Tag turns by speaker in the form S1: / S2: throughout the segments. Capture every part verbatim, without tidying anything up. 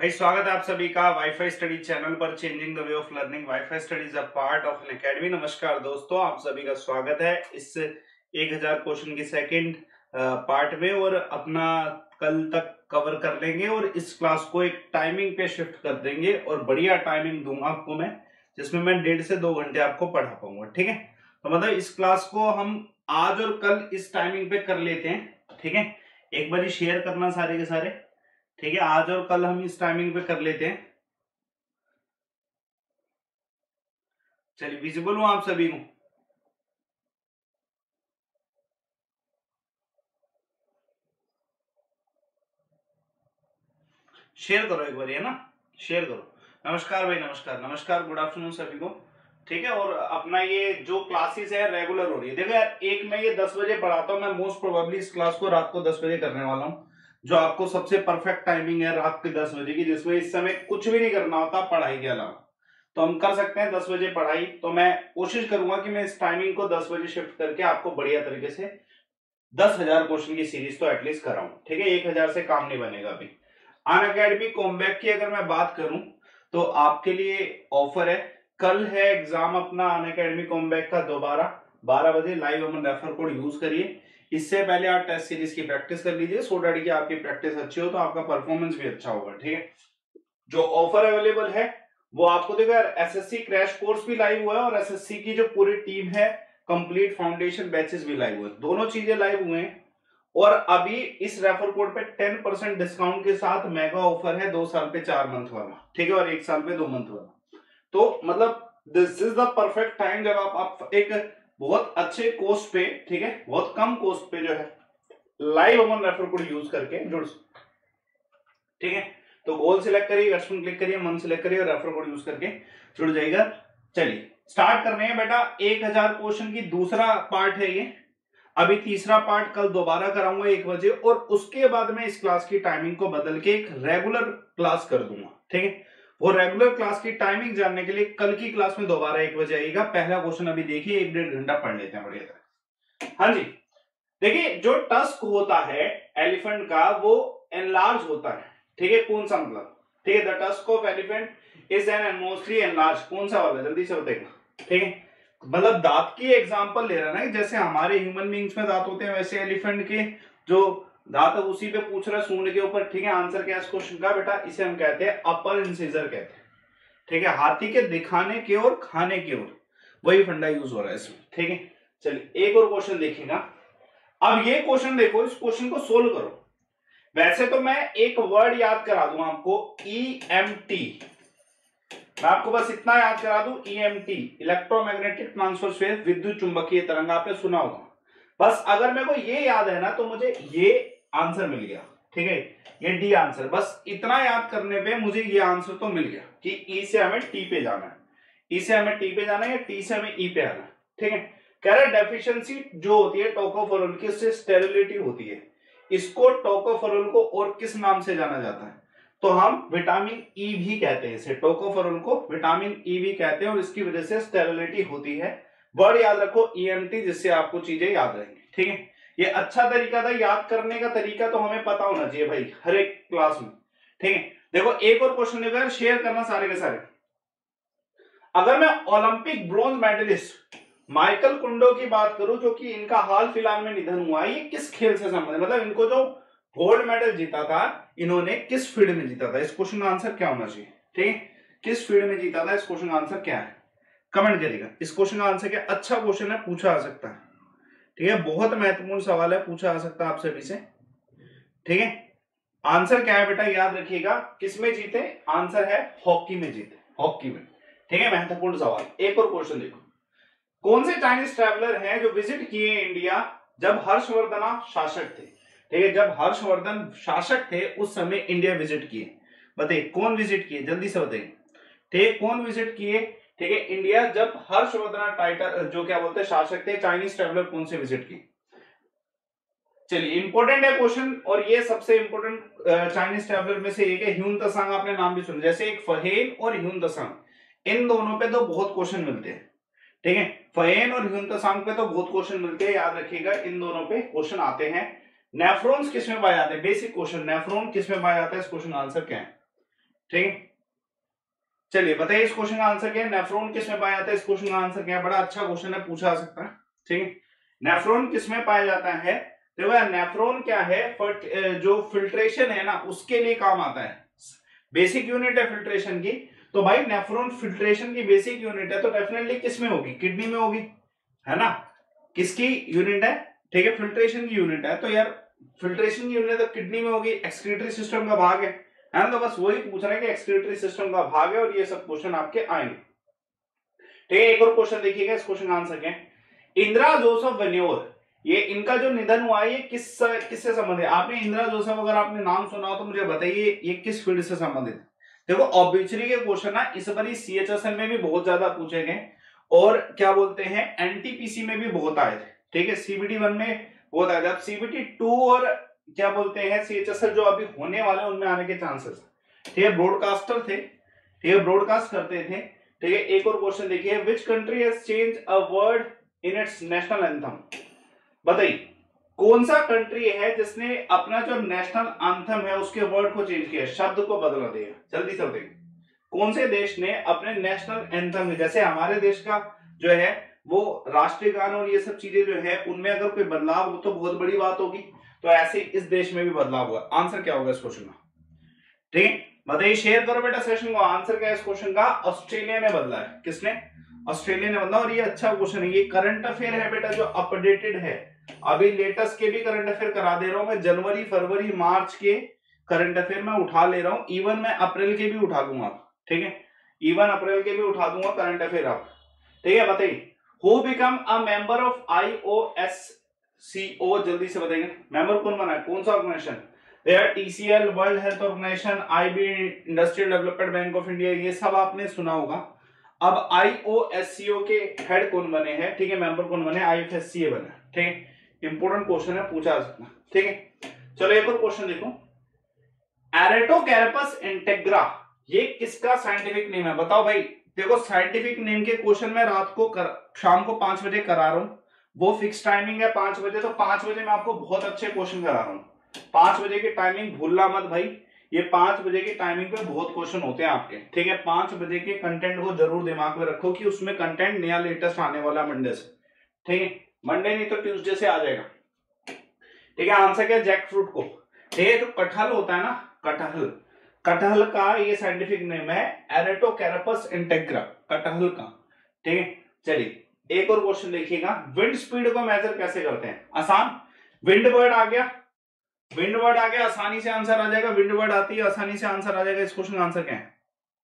S1: भाई स्वागत है आप सभी का वाईफाई स्टडी चैनल पर। Changing the way of learning WiFi study is a part of Unacademy. नमस्कार दोस्तों, आप सभी का स्वागत है इस एक हज़ार क्वेश्चन की सेकंड पार्ट में। और अपना कल तक कवर कर लेंगे और इस क्लास को एक टाइमिंग पे शिफ्ट कर देंगे और बढ़िया टाइमिंग दूंगा आपको मैं, जिसमें मैं डेढ़ से दो घंटे आपको पढ़ा पाऊंगा। ठीक है, तो मतलब इस क्लास को हम आज और कल इस टाइमिंग पे कर लेते हैं। ठीक है, एक बार शेयर करना सारे के सारे। ठीक है, आज और कल हम इस टाइमिंग पे कर लेते हैं। चलिए, विजिबल हूं आप सभी को? शेयर करो एक बार, है ना, शेयर करो। नमस्कार भाई, नमस्कार नमस्कार, गुड आफ्टरनून सभी को। ठीक है, और अपना ये जो क्लासेस है रेगुलर हो रही है। देखो यार, एक मैं ये दस बजे पढ़ाता हूँ, मैं मोस्ट प्रोबेबली इस क्लास को रात को दस बजे करने वाला हूँ, जो आपको सबसे परफेक्ट टाइमिंग है रात के दस बजे की, जिसमें इस समय कुछ भी नहीं करना होता पढ़ाई के अलावा। तो हम कर सकते हैं दस बजे पढ़ाई। तो मैं कोशिश करूंगा कि मैं इस टाइमिंग को दस बजे शिफ्ट करके आपको बढ़िया तरीके से दस हजार क्वेश्चन की सीरीज तो एटलीस्ट कराऊं। ठीक है, एक हजार से काम नहीं बनेगा। अभी अन अकेडमी कॉम्बैक की अगर मैं बात करूं तो आपके लिए ऑफर है। कल है एग्जाम अपना अन अकेडमी कॉम्बैक का दोबारा बारह बजे। Live Aman refer code use करिए। इससे पहले आप टेस्ट सीरीज की प्रैक्टिस कर लीजिए, सो डैट की आपकी प्रैक्टिस अच्छी हो तो आपका परफॉर्मेंस भी अच्छा होगा। ठीक है, जो ऑफर अवेलेबल है वो आपको देखो यार, एसएससी क्रैश कोर्स भी लाइव हुआ है और एसएससी की जो पूरी टीम है कंप्लीट फाउंडेशन बैचेस भी लाइव हुए, दोनों चीजें लाइव हुए हैं। और अभी इस रेफर कोड पे टेन परसेंट डिस्काउंट के साथ मेगा ऑफर है, दो साल पे चार मंथ वाला। ठीक है, और एक साल पे दो मंथ वाला। तो मतलब this is the perfect time जब आप, आप एक बहुत अच्छे कोस्ट पे, ठीक है, बहुत कम कोस्ट पे जो है live Aman refer code use करके जुड़। ठीक है, तो गोल सिलेक्ट करिए, कस्टम क्लिक करिए, मन सिलेक्ट करिए और रेफर कोड यूज करके जुड़ जाएगा। चलिए स्टार्ट करने हैं बेटा। एक हजार क्वेश्चन की दूसरा पार्ट है ये। अभी तीसरा पार्ट कल दोबारा कराऊंगा एक बजे, और उसके बाद में इस क्लास की टाइमिंग को बदल के एक रेगुलर क्लास कर दूंगा। ठीक है, वो रेगुलर क्लास की टाइमिंग जानने के लिए कल की क्लास में दोबारा एक बजे आइएगा। पहला क्वेश्चन अभी देखिए, एक डेढ़ घंटा पढ़ लेते हैं बढ़िया तरह। हाँ जी, देखिए जो टस्क होता है एलिफेंट का वो एनलार्ज होता है। ठीक है, कौन सा मतलब? ठीक है, the tusk of elephant is an mostly enlarge. कौन सा वाला, जल्दी से बताइएगा। ठीक है, मतलब दांत की एग्जांपल ले रहा है ना, जैसे हमारे ह्यूमन बींग्स में दांत होते हैं वैसे एलिफेंट के जो दांत है उसी पे पूछ रहा है, सूंड के ऊपर। ठीक है, आंसर क्या है इस क्वेश्चन का बेटा? इसे हम कहते हैं अपर इंसिजर कहते हैं। ठीक है, हाथी के दिखाने के और खाने के ओर वही फंडा यूज हो रहा है इसमें। ठीक है, चलिए एक और क्वेश्चन देखिएगा। अब ये क्वेश्चन देखो, इस क्वेश्चन को सोल्व करो। वैसे तो मैं एक वर्ड याद करा दूं आपको, ई एम टी। मैं आपको बस इतना याद करा दूं, E M T, electromagnetic transfer wave, विद्युत चुंबकीय तरंग, आपने सुना होगा। बस अगर मेरे को ये याद है ना तो मुझे ये आंसर मिल गया। ठीक है, ये डी आंसर, बस इतना याद करने पे मुझे ये आंसर तो मिल गया कि ई से हमें टी पे जाना है, ई से हमें टी पे जाना है, या टी से हमें ई पे आना है। ठीक है, कह रहा डेफिशिएंसी जो होती है टोकोफेरोल की, उससे स्टेरिलिटी होती है। इसको टोकोफेरोल को और किस नाम से जाना जाता है? तो हम विटामिन ई भी कहते हैं इसे, टोकोफेरोल को विटामिन ई भी कहते हैं, और इसकी वजह से स्टेरिलिटी होती है। वर्ड याद रखो ई एम टी, जिससे आपको चीजें याद रहेंगी। ठीक है, ये अच्छा तरीका था याद करने का, तरीका तो हमें पता होना चाहिए भाई हर एक क्लास में। ठीक है, देखो एक और क्वेश्चन देखो, शेयर करना सारे के सारे। अगर मैं ओलंपिक ब्रोंज मेडलिस्ट माइकल कुंडो की बात करूं, जो कि इनका हाल फिलहाल में निधन हुआ, ये किस खेल से संबंधित, मतलब इनको जो गोल्ड मेडल जीता था इन्होंने किस फील्ड में जीता था? इस क्वेश्चन का आंसर क्या होना चाहिए? ठीक है, किस फील्ड में जीता था? इस क्वेश्चन का आंसर क्या है? कमेंट करिएगा। इस क्वेश्चन का आंसर क्या? अच्छा क्वेश्चन है, पूछा आ सकता है। ठीक है, बहुत महत्वपूर्ण सवाल है, पूछा आ सकता है आप सभी से। ठीक है, आंसर क्या है बेटा? याद रखिएगा, किसमें जीते? आंसर है हॉकी में जीते, हॉकी में। ठीक है, महत्वपूर्ण सवाल। एक और क्वेश्चन देखो, कौन से चाइनीज ट्रैवलर हैं जो विजिट किए इंडिया जब हर्षवर्धन शासक थे? ठीक है, जब हर्षवर्धन शासक थे उस समय इंडिया विजिट किए। बताइए कौन विजिट किए, जल्दी से बताइए। ठीक है, कौन विजिट किए? ठीक है, इंडिया जब हर्षवर्धन टाइटल जो क्या बोलते हैं शासक थे, चाइनीज ट्रैवलर कौन से विजिट किए? चलिए, इंपॉर्टेंट है क्वेश्चन, और ये सबसे इंपॉर्टेंट चाइनीज ट्रैवलर में से एक है। ह्यून त्सांग, आपने नाम भी सुना, जैसे एक फहेन और ह्यून त्सांग, इन दोनों पे तो बहुत क्वेश्चन मिलते हैं। ठीक है, फहेन और ह्यून त्सांग पे तो बहुत क्वेश्चन मिलते हैं, याद रखिएगा इन दोनों पे क्वेश्चन आते हैं। नेफ्रॉन्स किस में पाए जाते हैं? बेसिक क्वेश्चन, नेफ्रॉन किस में पाया जाता है? इस क्वेश्चन का आंसर क्या है? ठीक है, चलिए बताइए इस क्वेश्चन का आंसर क्या है? नेफ्रॉन किस में पाया जाता है? इस क्वेश्चन का आंसर क्या है? बड़ा अच्छा क्वेश्चन है, पूछा जा सकता है। ठीक है, नेफ्रॉन किस में पाया जाता है? देखो यार, नेफ्रॉन क्या है, जो फिल्ट्रेशन है ना उसके लिए काम आता है, बेसिक यूनिट है फिल्ट्रेशन की। तो भाई नेफ्रॉन फिल्ट्रेशन की बेसिक यूनिट है, तो डेफिनेटली किस में होगी? किडनी में होगी, है ना? किसकी यूनिट है? ठीक है, फिल्ट्रेशन की यूनिट है, तो यार फिल्ट्रेशन की यूनिट तो किडनी में होगी, एक्सक्रीटरी सिस्टम का भाग है, है ना? तो बस वही पूछ रहे हैं कि एक्सक्रीटरी सिस्टम का भाग है, और ये सब क्वेश्चन आपके आएंगे। ठीक है, एक और क्वेश्चन देखिएगा, इस क्वेश्चन का आंसर क्या है? इंदिरा जोसेफ वेन्योर, ये इनका जो निधन हुआ है ये किस किससे संबंधित है? आपने इंदिरा जोसेफ अगर आपने नाम सुना हो तो मुझे बताइए ये किस फील्ड से संबंधित है? देखो ऑब्वियसली के क्वेश्चन ना इस बार सीएचएसएल में भी बहुत ज्यादा पूछे गए, और क्या बोलते हैं एनटीपीसी में भी बहुत आए थे। ठीक है, सीबीटी वन में बहुत आए थे, अब सीबीटी टू और क्या बोलते हैं सीएचएसएल जो अभी होने वाले उनमें आने के चांसेस। ठीक है, ब्रॉडकास्टर थे, ठीक है, ब्रॉडकास्ट करते थे। ठीक है, एक और क्वेश्चन देखिए, which country has change a word in its national anthem? बताइए कौन सा कंट्री है जिसने अपना जो नेशनल एंथम है उसके वर्ड को चेंज किया, शब्द को बदला दिया? जल्दी से बताइए कौन से देश ने अपने नेशनल एंथम में, जैसे हमारे देश का जो है वो राष्ट्रीय गान और ये सब चीजें जो है उनमें अगर कोई बदलाव हो तो बहुत बड़ी बात होगी, तो ऐसे इस देश में भी बदलाव हुआ। आंसर क्या होगा इस क्वेश्चन का? ठीक है, बताइए, शेयर करो बेटा सेशन को। आंसर क्या है इस क्वेश्चन का? ऑस्ट्रेलिया ने बदला है। किसने? ऑस्ट्रेलिया ने बदला, और ये अच्छा क्वेश्चन है, ये करंट अफेयर है बेटा जो अपडेटेड है, अभी लेटेस्ट के भी करंट अफेयर करा दे रहा हूं मैं, जनवरी फरवरी मार्च के करंट अफेयर मैं उठा ले रहा हूं, इवन मैं अप्रैल के भी उठा दूंगा। ठीक है, इवन अप्रैल के भी उठा दूंगा करंट अफेयर आप। ठीक है, बताइए who become a member of IOSCO? जल्दी से बताइए मेंबर कौन बना है, कौन सा organisation? TCL, world health organisation, IB, industrial development bank of India, ये सब आपने सुना होगा। अब आईओएससीओ के हेड कौन बने हैं? ठीक है, मेंबर कौन बने? आईएफएससीए बने। ठीक है, इंपोर्टेंट क्वेश्चन है, पूछा जा सकता है। ठीक है, चलो एक और क्वेश्चन देखो, एरेटोकैरपस इंटेग्रा ये किसका साइंटिफिक नेम है? बताओ भाई। देखो साइंटिफिक नेम के क्वेश्चन मैं रात को कर, शाम को पांच बजे करा रहा हूं, वो फिक्स टाइमिंग है पांच बजे, तो पांच बजे मैं आपको बहुत अच्छे क्वेश्चन करा रहा हूं। पांच बजे की टाइमिंग भूलना मत भाई, ये पांच बजे की टाइमिंग पे बहुत क्वेश्चन होते हैं आपके। ठीक है, पांच बजे के कंटेंट को जरूर दिमाग में रखो कि उसमें कंटेंट नया लेटेस्ट आने वाला मंडे से। ठीक है, मंडे नहीं तो ट्यूसडे से आ जाएगा। ठीक है, आंसर क्या? जैक फ्रूट को। ठीक है, तो कटहल होता है ना, कटहल, कटहल का ये साइंटिफिक नेम है एरेटोकैरपस इंटेग्रा, कटहल का। ठीक है, चलिए एक और क्वेश्चन देखिएगा, विंड स्पीड को मेजर कैसे करते हैं? आसान, विंड वर्ड आ गया, विंड वर्ड आ गया, आसानी से आंसर आ जाएगा, विंड वर्ड आती है आसानी से आंसर आ जाएगा। इस क्वेश्चन का आंसर क्या है?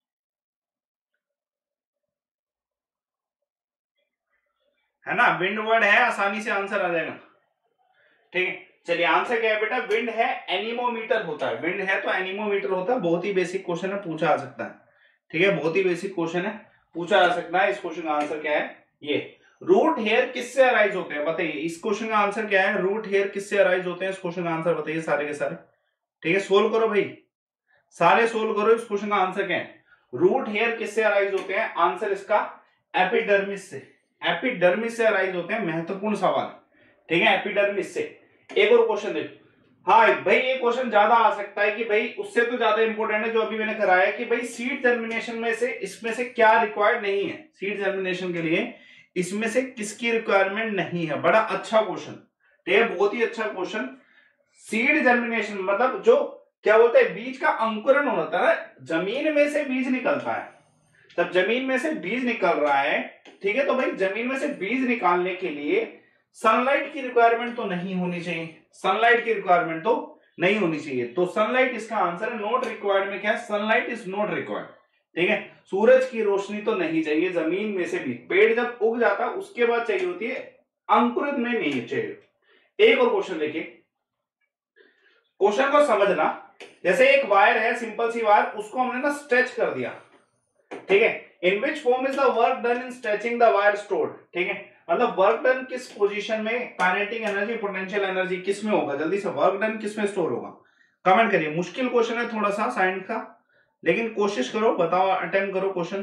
S1: है ना, विंड वर्ड है, आसानी से आंसर आ जाएगा। ठीक है, चलिए आंसर क्या है बेटा? विंड है, एनीमोमीटर होता है, विंड है तो एनीमोमीटर होता है। बहुत ही बेसिक क्वेश्चन है, पूछा जा सकता है। ठीक है, बहुत ही बेसिक क्वेश्चन है, पूछा जा सकता है। इस क्वेश्चन का आंसर क्या है? ये रूट हेयर किससे अराइज होते हैं? बताइए इस क्वेश्चन का आंसर क्या है? रूट हेयर किससे अराइज होते हैं? इस क्वेश्चन का आंसर बताइए सारे के सारे। ठीक है, सोल्व करो भाई, सारे सोल्व करो। इस क्वेश्चन का आंसर क्या है? रूट हेयर किससे अराइज होते हैं? आंसर इसका एपिडर्मिस से, एपिडर्मिस से अराइज होते हैं। महत्वपूर्ण सवाल। ठीक है, एपिडर्मिस से। एक और क्वेश्चन देखो, हाँ भाई ये क्वेश्चन ज्यादा आ सकता है कि भाई उससे तो ज्यादा इंपॉर्टेंट है जो अभी मैंने कराया कि भाई सीड जर्मिनेशन में से इसमें से क्या रिक्वायर्ड नहीं है? सीड जर्मिनेशन के लिए इसमें से किसकी रिक्वायरमेंट नहीं है? बड़ा अच्छा क्वेश्चन, ठीक है, बहुत ही अच्छा क्वेश्चन। सीड जर्मिनेशन मतलब जो क्या बोलते हैं, बीज का अंकुरण होता है, जमीन में से बीज निकलता है। जब जमीन में से बीज निकल रहा है, ठीक है, तो भाई जमीन में से बीज निकालने के लिए सनलाइट की रिक्वायरमेंट तो नहीं होनी चाहिए, सनलाइट की रिक्वायरमेंट तो नहीं होनी चाहिए। तो सनलाइट इसका आंसर है, नॉट रिक्वायर्ड में क्या है? Sunlight is not required. ठीक है, सूरज की रोशनी तो नहीं चाहिए जमीन में से भी। पेड़ जब उग जाता है उसके बाद चाहिए होती है, अंकुरित में नहीं चाहिए। एक और क्वेश्चन देखिए, क्वेश्चन को समझना, जैसे एक वायर है, सिंपल सी वायर, उसको हमने ना स्ट्रेच कर दिया। ठीक है, in which form is the work done in stretching the wire stored? ठीक है, मतलब वर्क डन किस पोजीशन में, काइनेटिक एनर्जी, पोटेंशियल एनर्जी किस में होगा? जल्दी से, वर्क डन किस में स्टोर होगा? कमेंट करिए। मुश्किल क्वेश्चन है थोड़ा सा साइंस का, लेकिन कोशिश करो, बताओ, अटेम्प्ट करो क्वेश्चन।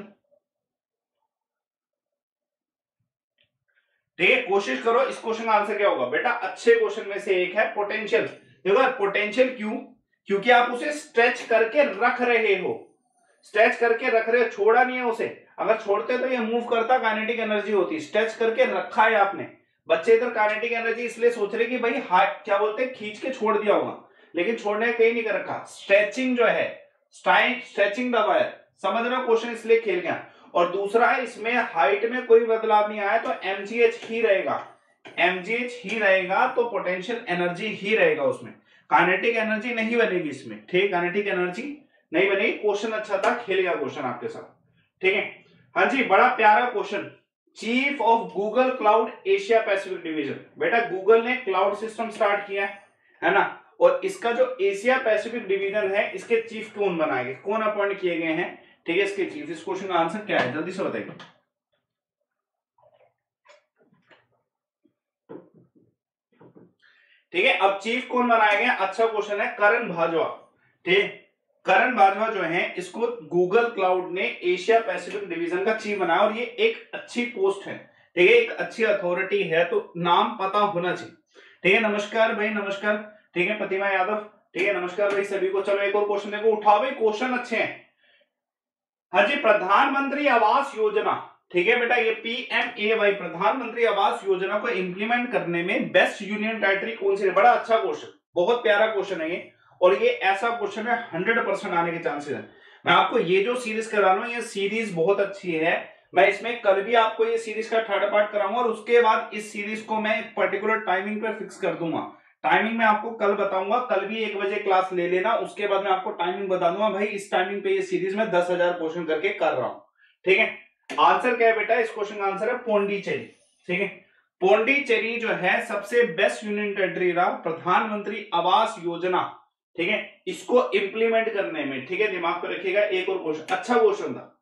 S1: ठीक है, कोशिश करो। इस क्वेश्चन का आंसर क्या होगा बेटा? अच्छे क्वेश्चन में से एक है पोटेंशियल। देखो पोटेंशियल क्यों? क्योंकि आप उसे स्ट्रेच करके रख रहे हो। स्ट्रेच करके रख रहे, छोड़ा नहीं है उसे, अगर छोड़ते तो ये मूव करता, काइनेटिक एनर्जी होती। स्ट्रेच करके रखा है आपने, बच्चे इधर काइनेटिक एनर्जी इसलिए सोच रहे कि भाई हाथ क्या बोलते हैं खींच के छोड़ दिया होगा, लेकिन छोड़ने कहीं नहीं कर रखा। स्ट्रेचिंग जो है, स्ट्रेचिंग द वायर, समझ रहे हो क्वेश्चन, इसलिए खेल गया। और दूसरा है इसमें हाइट में कोई बदलाव नहीं आया तो एमजीएच ही रहेगा, एमजीएच ही रहेगा तो पोटेंशियल एनर्जी ही रहेगा उसमें, काइनेटिक एनर्जी नहीं बनेगी इसमें, ठीक, काइनेटिक एनर्जी नहीं बनेगी। क्वेश्चन अच्छा था, खेल गया क्वेश्चन आपके साथ, ठीक है। हाँ जी, बड़ा प्यारा question, chief of Google cloud Asia Pacific division. बेटा गूगल ने क्लाउड सिस्टम स्टार्ट किया है ना, और इसका जो एशिया पैसिफिक डिवीजन है इसके चीफ कौन बनाए गए, कौन अपॉइंट किए गए हैं, ठीक है, इसके चीफ। इस क्वेश्चन का आंसर क्या है, जल्दी से बताइए। ठीक है, अब चीफ कौन बनाए गए, अच्छा क्वेश्चन है, करण भाजवा, ठीक। करण भाजवा जो है इसको गूगल क्लाउड ने एशिया पैसिफिक डिवीजन का चीफ बनाया, और ये एक अच्छी पोस्ट है, ठीक है, एक अच्छी अथॉरिटी है, तो नाम पता होना चाहिए, ठीक है। नमस्कार भाई, नमस्कार, ठीक है, प्रतिमा यादव, ठीक है, नमस्कार भाई सभी को। चलो एक और क्वेश्चन देखो, उठाओ भाई, क्वेश्चन अच्छे हैं। हाँ जी, प्रधानमंत्री आवास योजना, ठीक है बेटा, ये पीएमएवाई प्रधानमंत्री आवास योजना को इंप्लीमेंट करने में बेस्ट यूनियन टेरिटरी कौन सी है। बड़ा अच्छा क्वेश्चन, बहुत प्यारा क्वेश्चन है ये, और ये ऐसा क्वेश्चन है हंड्रेड परसेंट आने के चांसेस है। मैं आपको ये जो सीरीज करा रहा हूं, ये सीरीज बहुत अच्छी है, मैं इसमें कल भी आपको ये सीरीज का थर्ड पार्ट कराऊंगा, और उसके बाद इस सीरीज को मैं एक पर्टिकुलर टाइमिंग पर फिक्स कर दूंगा। टाइमिंग में आपको कल बताऊंगा, कल भी एक बजे क्लास ले लेना, उसके बाद मैं आपको टाइमिंग बता दूंगा। भाई इस टाइमिंग पे ये सीरीज में दस हजार क्वेश्चन करके कर रहा हूं, ठीक है। आंसर क्या है बेटा, इस क्वेश्चन का आंसर है पौंडीचेरी, ठीक है। पौंडीचेरी जो है सबसे बेस्ट यूनियन टेरिटरी रहा प्रधानमंत्री आवास योजना, ठीक है, इसको इंप्लीमेंट करने में, ठीक है, दिमाग पे रखिएगा। एक और क्वेश्चन, अच्छा क्वेश्चन था।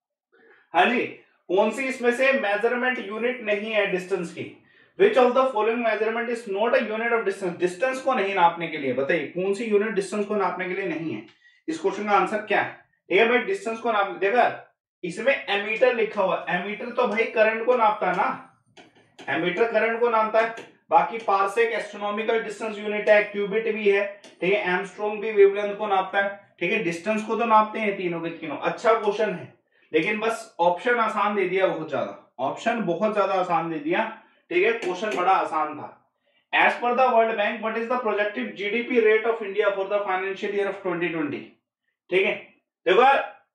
S1: हाँ जी, कौन सी इसमें से मेजरमेंट यूनिट नहीं है डिस्टेंस की, which of the following measurement is not a unit of distance, distance को नहीं नापने के लिए, बताइए कौन सी यूनिट डिस्टेंस को नापने के लिए नहीं है। इस क्वेश्चन का आंसर क्या है, ठीक है भाई, डिस्टेंस को नाप, देखा इसमें एमीटर लिखा हुआ, एमीटर तो भाई करंट को नापता है ना, एमीटर करंट को नापता है, बाकी पार्सेक एस्ट्रोनॉमिकल डिस्टेंस यूनिट है, क्यूबिट भी है, ठीक है, एमस्ट्रॉन्ग भी वेवलेंथ को नापता है, ठीक है, डिस्टेंस को तो नापते हैं तीनों के तीनों। अच्छा क्वेश्चन है, लेकिन बस ऑप्शन आसान दे दिया, बहुत ज्यादा ऑप्शन, बहुत ज्यादा आसान दे दिया, ठीक है, क्वेश्चन बड़ा आसान था। As per the world bank what is the projected GDP rate of India for the financial year of twenty twenty, ठीक है। देखो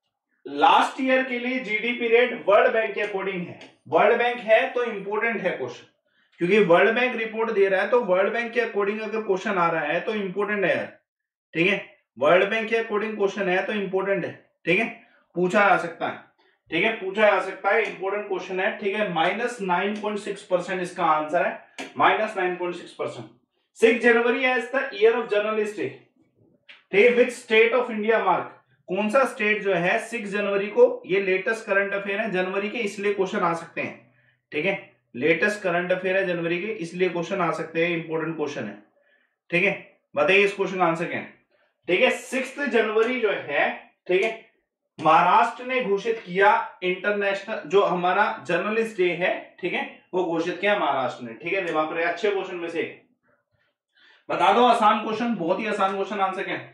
S1: लास्ट ईयर के लिए जीडीपी रेट वर्ल्ड बैंक के अकॉर्डिंग है, वर्ल्ड बैंक है तो इंपोर्टेंट है क्वेश्चन, क्योंकि वर्ल्ड बैंक रिपोर्ट दे रहा है, तो वर्ल्ड बैंक के अकॉर्डिंग अगर क्वेश्चन आ रहा है तो इंपोर्टेंट है यार, ठीक है, वर्ल्ड बैंक के अकॉर्डिंग क्वेश्चन है तो इंपोर्टेंट है, ठीक है, पूछा जा सकता है, ठीक है, पूछा जा सकता है, इंपोर्टेंट क्वेश्चन है, ठीक है। Minus nine point six percent इसका आंसर है, minus nine point six percent. Six January as the year of journalist day, ठीक है, which state of India mark, कौन सा स्टेट जो है सिक्स जनवरी को, ये लेटेस्ट करंट अफेयर है जनवरी के, इसलिए क्वेश्चन आ सकते हैं, ठीक है, लेटेस्ट करंट अफेयर है जनवरी के, इसलिए क्वेश्चन आ सकते हैं, इंपोर्टेंट क्वेश्चन है, ठीक है। बताइए इस क्वेश्चन का आंसर क्या है, ठीक है। सिक्स जनवरी जो है, ठीक है, महाराष्ट्र ने घोषित किया इंटरनेशनल जो हमारा जर्नलिस्ट डे है, ठीक है, वो घोषित किया महाराष्ट्र ने, ठीक है, दिमाग रहे। अच्छे क्वेश्चन में से बता दो, आसान क्वेश्चन, बहुत ही आसान क्वेश्चन, आंसर क्या है,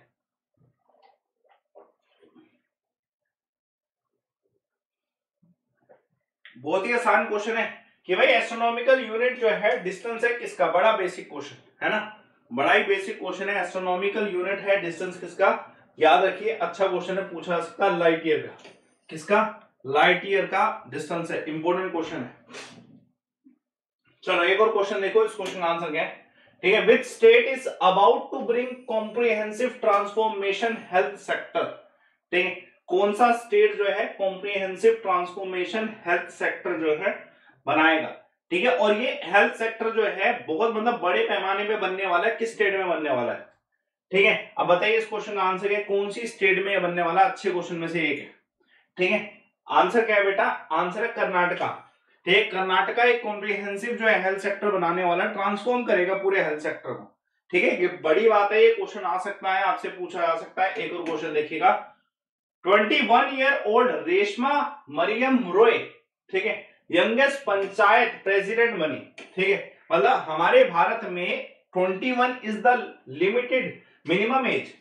S1: बहुत ही आसान क्वेश्चन है कि भाई एस्ट्रोनॉमिकल यूनिट जो है डिस्टेंस है किसका, बड़ा बेसिक क्वेश्चन है ना, बड़ा ही बेसिक क्वेश्चन है, एस्ट्रोनॉमिकल यूनिट है डिस्टेंस किसका, याद रखिए, अच्छा क्वेश्चन है, पूछा जा सकता है लाइट ईयर का, किसका, लाइट ईयर का डिस्टेंस है, इंपोर्टेंट क्वेश्चन है। चलो एक और क्वेश्चन देखो, इस क्वेश्चन का आंसर क्या है, ठीक है, which state is about to bring comprehensive transformation health sector, ठीक है, कौन सा स्टेट जो है कॉम्प्रिहेंसिव ट्रांसफॉर्मेशन हेल्थ सेक्टर जो है बनाएगा, ठीक है, और ये हेल्थ सेक्टर जो है बहुत मतलब बड़े पैमाने पे बनने वाला है, किस स्टेट में बनने वाला है, ठीक है। अब बताइए इस क्वेश्चन का आंसर है, कौन सी स्टेट में बनने वाला, अच्छे क्वेश्चन में से एक है, ठीक है। आंसर क्या है बेटा, आंसर है कर्नाटका, ठीक है, कर्नाटका एक कॉम्प्रिहेंसिव जो है हेल्थ सेक्टर बनाने वाला, ट्रांसफॉर्म करेगा पूरे हेल्थ सेक्टर को, ठीक है, ये बड़ी बात है, ये क्वेश्चन आ सकता है, आपसे पूछा जा सकता है। एक और क्वेश्चन देखिएगा, twenty one year old Reshma Mariam Roy, ठीक है, यंगेस्ट पंचायत प्रेसिडेंट बनी, ठीक है, मतलब हमारे भारत में twenty one is the limited minimum age,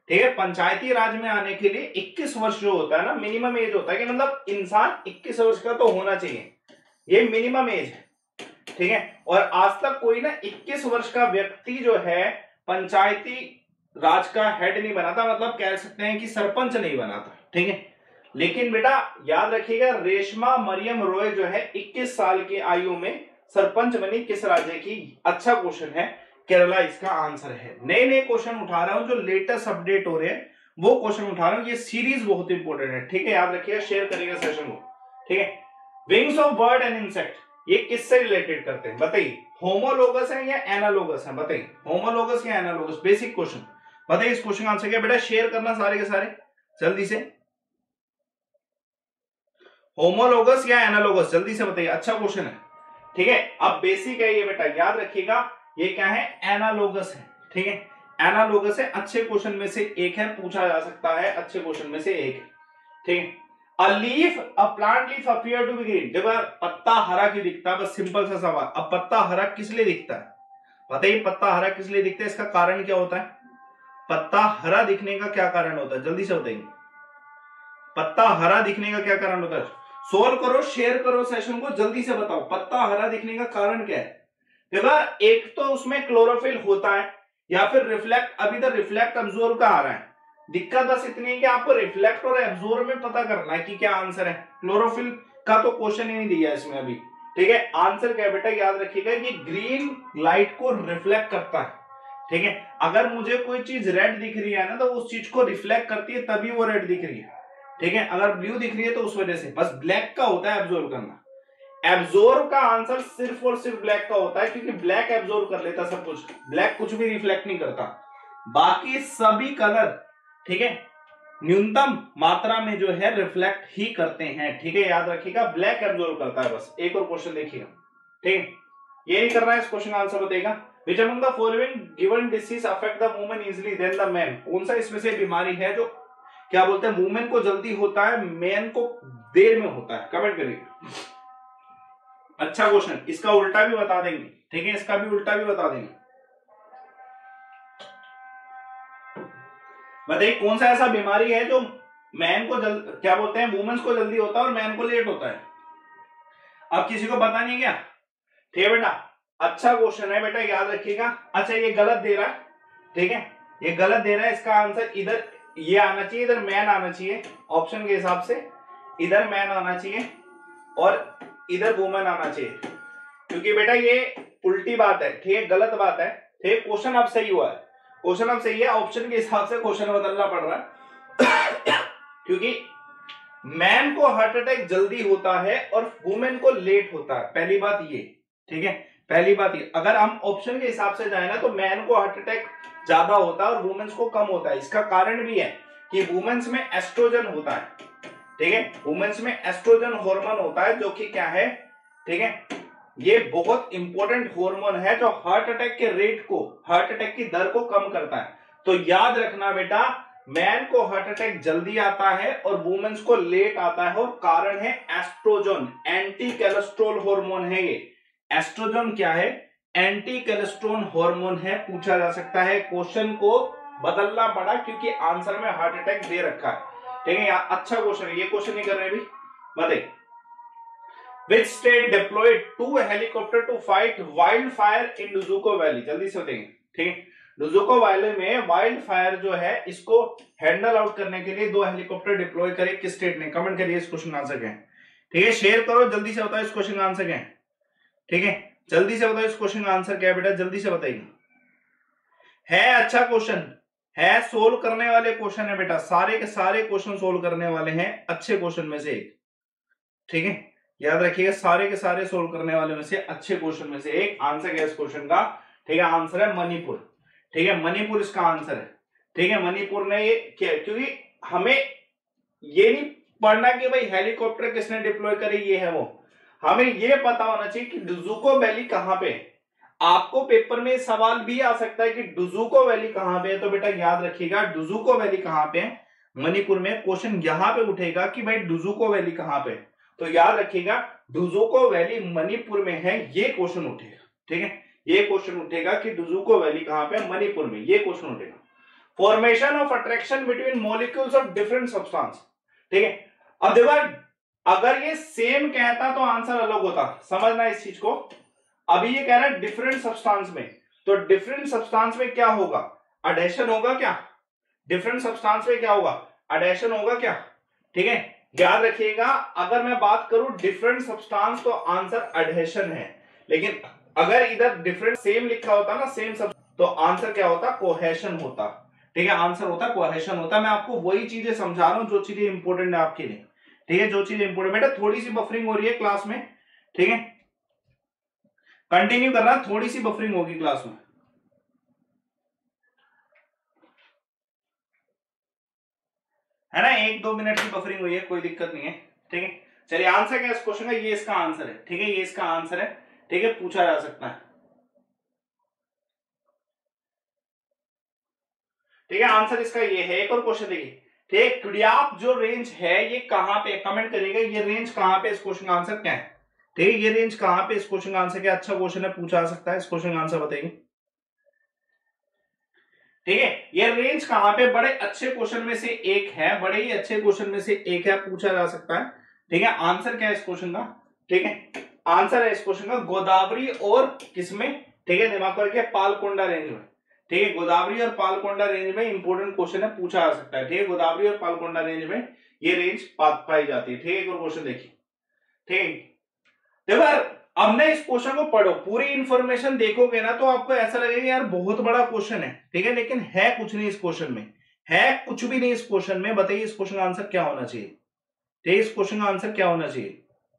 S1: ठीक है। पंचायती राज में आने के लिए इक्कीस वर्ष जो होता है ना, मिनिमम एज होता है कि मतलब इंसान इक्कीस वर्ष का तो होना चाहिए, ये मिनिमम एज है, ठीक है। और आज तक कोई ना इक्कीस वर्ष का व्यक्ति जो है पंचायती राज का हेड नहीं बना था, मतलब कह सकते हैं कि सरपंच नहीं बना था, ठीक है। लेकिन बेटा याद रखिएगा, रेशमा मरियम रॉय जो है इक्कीस साल की आयु में सरपंच बनी, किस राज्य की? अच्छा क्वेश्चन है, केरला इसका आंसर है। नए नए क्वेश्चन उठा रहा हूं, जो लेटेस्ट अपडेट हो रहे हैं वो क्वेश्चन उठा रहा हूं, ये सीरीज बहुत इंपॉर्टेंट है, ठीक है। याद रखिएगा, शेयर करिएगा सेशन को, ठीक है। Wings of bird and insect, ये किससे रिलेटेड करते हैं बताइए? होमोलोगस है या एनालोगस है? बताइए, होमोलोगस या एनालोगस? बेसिक क्वेश्चन बताइए, इस क्वेश्चन का आंसर क्या? बेटा शेयर करना सारे के सारे जल्दी से, होमोलोगस या एनालोगस, जल्दी से बताइए, अच्छा क्वेश्चन है, ठीक है। अब बेसिक है ये बेटा, याद रखिएगा, ये क्या है? एनालोगस है, ठीक है। एनालोगस है, अच्छे क्वेश्चन में से एक है, पूछा जा सकता है, अच्छे क्वेश्चन में से एक है, ठीक है। A leaf, a plant leaf appear to be green. देखो यार, पत्ता हरा क्यों दिखता है? बस सिंपल सा सवाल। अब पत्ता हरा किस लिए दिखता है? बताइए, पत्ता हरा किस लिए दिखता है? इसका कारण क्या होता है? पत्ता हरा दिखने का क्या कारण होता है? जल्दी से बताइए, पत्ता हरा दिखने का क्या कारण होता है? सोल्व करो, शेयर करो सेशन को, जल्दी से बताओ, पत्ता हरा दिखने का कारण क्या है? देखो, एक तो उसमें क्लोरोफिल होता है, या फिर रिफ्लेक्ट, अभी तक रिफ्लेक्ट अब्जॉर्ब का आ रहा है। दिक्कत बस इतनी है कि आपको रिफ्लेक्ट और एब्जॉर्ब में पता करना है कि क्या आंसर है। क्लोरोफिल का तो क्वेश्चन ही नहीं दिया इसमें अभी, ठीक है। आंसर क्या है बेटा? याद रखिएगा, ये ग्रीन लाइट को रिफ्लेक्ट करता है, ठीक है। अगर मुझे कोई चीज रेड दिख रही है ना, तो उस चीज को रिफ्लेक्ट करती है, तभी वो रेड दिख रही है, ठीक है। अगर ब्लू दिख रही है तो उस वजह से, बस ब्लैक का होता है एब्जॉर्ब करना। एब्जॉर्ब का आंसर सिर्फ और सिर्फ ब्लैक का होता है, क्योंकि ब्लैक एब्जॉर्ब कर लेता सब कुछ, ब्लैक कुछ भी रिफ्लेक्ट नहीं करता। बाकी सभी कलर, ठीक है, न्यूनतम मात्रा में जो है रिफ्लेक्ट ही करते हैं, ठीक है। याद रखिएगा, ब्लैक एब्जॉर्ब करता है बस। एक और क्वेश्चन देखिएगा, ठीक है, ये नहीं करना है, इस क्वेश्चन का आंसर बताएगा। Which among the following given disease affect the woman easily than the man? कौन सा इसमें से बीमारी है जो क्या बोलते हैं वुमेन को जल्दी होता है, मैन को देर में होता है? कमेंट करिए। अच्छा क्वेश्चन, इसका उल्टा भी बता देंगे, ठीक है, इसका भी उल्टा भी बता देंगे। बताइए, कौन सा ऐसा बीमारी है जो मैन को जल्द क्या बोलते हैं वुमेन्स को जल्दी होता है और मैन को लेट होता है? अब किसी को पता नहीं क्या? ठीक है बेटा, अच्छा क्वेश्चन है बेटा, याद रखिएगा। अच्छा, ये गलत दे रहा है, ठीक है, ये गलत दे रहा है, इसका आंसर इधर ये आना चाहिए, इधर मैन आना चाहिए, ऑप्शन के हिसाब से इधर मैन आना चाहिए और इधर वुमेन आना चाहिए, क्योंकि बेटा ये उल्टी बात है, ठीक है, गलत बात है, ठीक है। क्वेश्चन अब सही हुआ है, क्वेश्चन अब सही है, ऑप्शन के हिसाब से क्वेश्चन बदलना पड़ रहा है क्योंकि मैन को हार्ट अटैक जल्दी होता है और वुमेन को लेट होता है, पहली बात ये, ठीक है, पहली बात ये। अगर हम ऑप्शन के हिसाब से जाए ना, तो मैन को हार्ट अटैक ज्यादा होता है और वुमेन्स को कम होता है। इसका कारण भी है कि वुमेन्स में एस्ट्रोजन होता है, ठीक है, वुमेन्स में एस्ट्रोजन हार्मोन होता है, जो कि क्या है, ठीक है, ये बहुत इंपॉर्टेंट हार्मोन है जो हार्ट अटैक के रेट को, हार्ट अटैक की दर को कम करता है। तो याद रखना बेटा, मैन को हार्ट अटैक जल्दी आता है और वुमेन्स को लेट आता है, और कारण है एस्ट्रोजन, एंटी कोलेस्ट्रॉल हार्मोन है ये। एस्ट्रोजन क्या है? एंटी कोलेस्ट्रॉल हार्मोन है। पूछा जा सकता है, क्वेश्चन को बदलना पड़ा क्योंकि आंसर में हार्ट अटैक दे रखा है, ठीक है। अच्छा क्वेश्चन है, ये क्वेश्चन नहीं कर रहे अभी, बताइए। Which state deployed two helicopter to fight wildfire in Duzuko Valley? जल्दी से बताएंगे, ठीक है। डुजुको वैली में वाइल्ड फायर जो है, इसको हैंडल आउट करने के लिए दो हेलीकॉप्टर डिप्लॉय करे, किस स्टेट ने? कमेंट करिए इस क्वेश्चन का आंसर क्या है, ठीक है। शेयर करो, जल्दी से बताओ इस क्वेश्चन का आंसर क्या है, ठीक है, जल्दी से बताओ इस क्वेश्चन का आंसर क्या है बेटा, जल्दी से बताइए। है अच्छा क्वेश्चन है, सोल्व करने वाले क्वेश्चन है बेटा, सारे के सारे क्वेश्चन सोल्व करने वाले हैं, अच्छे क्वेश्चन में से एक, ठीक है, याद रखिएगा, सारे के सारे सोल्व करने वाले में से अच्छे क्वेश्चन में से एक। आंसर क्या है इस क्वेश्चन का, ठीक है, आंसर है मणिपुर, ठीक है, मणिपुर इसका आंसर है, ठीक है। मणिपुर ने ये क्या, क्योंकि हमें ये नहीं पढ़ना कि भाई हेलीकॉप्टर किसने डिप्लॉय करी, ये है वो, हमें ये पता होना चाहिए कि डुजुको वैली कहां पे है। आपको पेपर में सवाल भी आ सकता है कि डुजुको वैली कहां पे है, तो बेटा याद रखिएगा, डुजुको वैली कहां पे है, मणिपुर में। क्वेश्चन यहां पे उठेगा कि भाई डुजुको वैली कहां पे है, तो याद रखिएगा डुजुको वैली मणिपुर में है, ये क्वेश्चन उठेगा, ठीक है, ये क्वेश्चन उठेगा कि डुजुको वैली कहां पे है, मणिपुर में, ये क्वेश्चन उठेगा। Formation of attraction between molecules of different substance. ठीक है, अब देखो अगर ये सेम कहता तो आंसर अलग होता, समझना इस चीज को। अभी ये कह रहा है डिफरेंट सब्सटेंस में, तो डिफरेंट सब्सटेंस में क्या होगा, एडेशन होगा क्या, डिफरेंट सब्सटेंस में क्या होगा, एडेशन होगा क्या। ठीक है, याद रखिएगा अगर मैं बात करूं डिफरेंट सब्सटेंस तो आंसर एडेशन है, लेकिन अगर इधर डिफरेंट सेम लिखा होता ना, सेम सब, तो आंसर क्या होता, कोहेशन होता। ठीक है, आंसर होता कोहेशन होता। मैं आपको वही चीजें समझा रहा हूं जो चीजें इंपॉर्टेंट है आपके लिए। ठीक है, जो चीजें इंपॉर्टेंट, बेटा थोड़ी सी बफरिंग हो रही है क्लास में। ठीक है, कंटिन्यू करना, थोड़ी सी बफरिंग होगी क्लास में, है ना, एक दो मिनट की बफरिंग हुई है, कोई दिक्कत नहीं है। ठीक है, चलिए आंसर क्या है इस क्वेश्चन का, ये इसका आंसर है। ठीक है, ये इसका आंसर है। ठीक है, पूछा जा सकता है। ठीक है, आंसर इसका ये है। एक और क्वेश्चन देखिए, ठीक, क्रियाप जो रेंज है ये कहां पे, कमेंट करिएगा ये रेंज कहां पे, इस क्वेश्चन का आंसर क्या है। ठीक है, ये रेंज कहां पे, इस क्वेश्चन का आंसर क्या, अच्छा क्वेश्चन है, पूछा जा सकता है, इस क्वेश्चन का आंसर बताइए। ठीक है, ये रेंज कहां पे, बड़े अच्छे क्वेश्चन में से एक है, बड़े ही अच्छे क्वेश्चन में से एक है, पूछा जा सकता है। ठीक है, आंसर क्या है इस क्वेश्चन का, ठीक है, आंसर है इस क्वेश्चन का गोदावरी और किसमें, ठीक है, दिमाग रखिए, पालकोंडा रेंज में। ठीक है, गोदावरी और पालकोंडा रेंज में इंपॉर्टेंट क्वेश्चन है, पूछा जा सकता है। ठीक है, गोदावरी और पालकोंडा रेंज में ये रेंज पाई जाती है। ठीक है, एक और क्वेश्चन देखिए। ठीक है, देखो अब ना इस क्वेश्चन को पढ़ो, पूरी इंफॉर्मेशन देखोगे ना तो आपको ऐसा लगेगा यार बहुत बड़ा क्वेश्चन है। ठीक है, लेकिन है कुछ नहीं इस क्वेश्चन में, है कुछ भी नहीं इस क्वेश्चन में। बताइए इस क्वेश्चन का आंसर क्या होना चाहिए। ठीक है, इस क्वेश्चन का आंसर क्या होना चाहिए।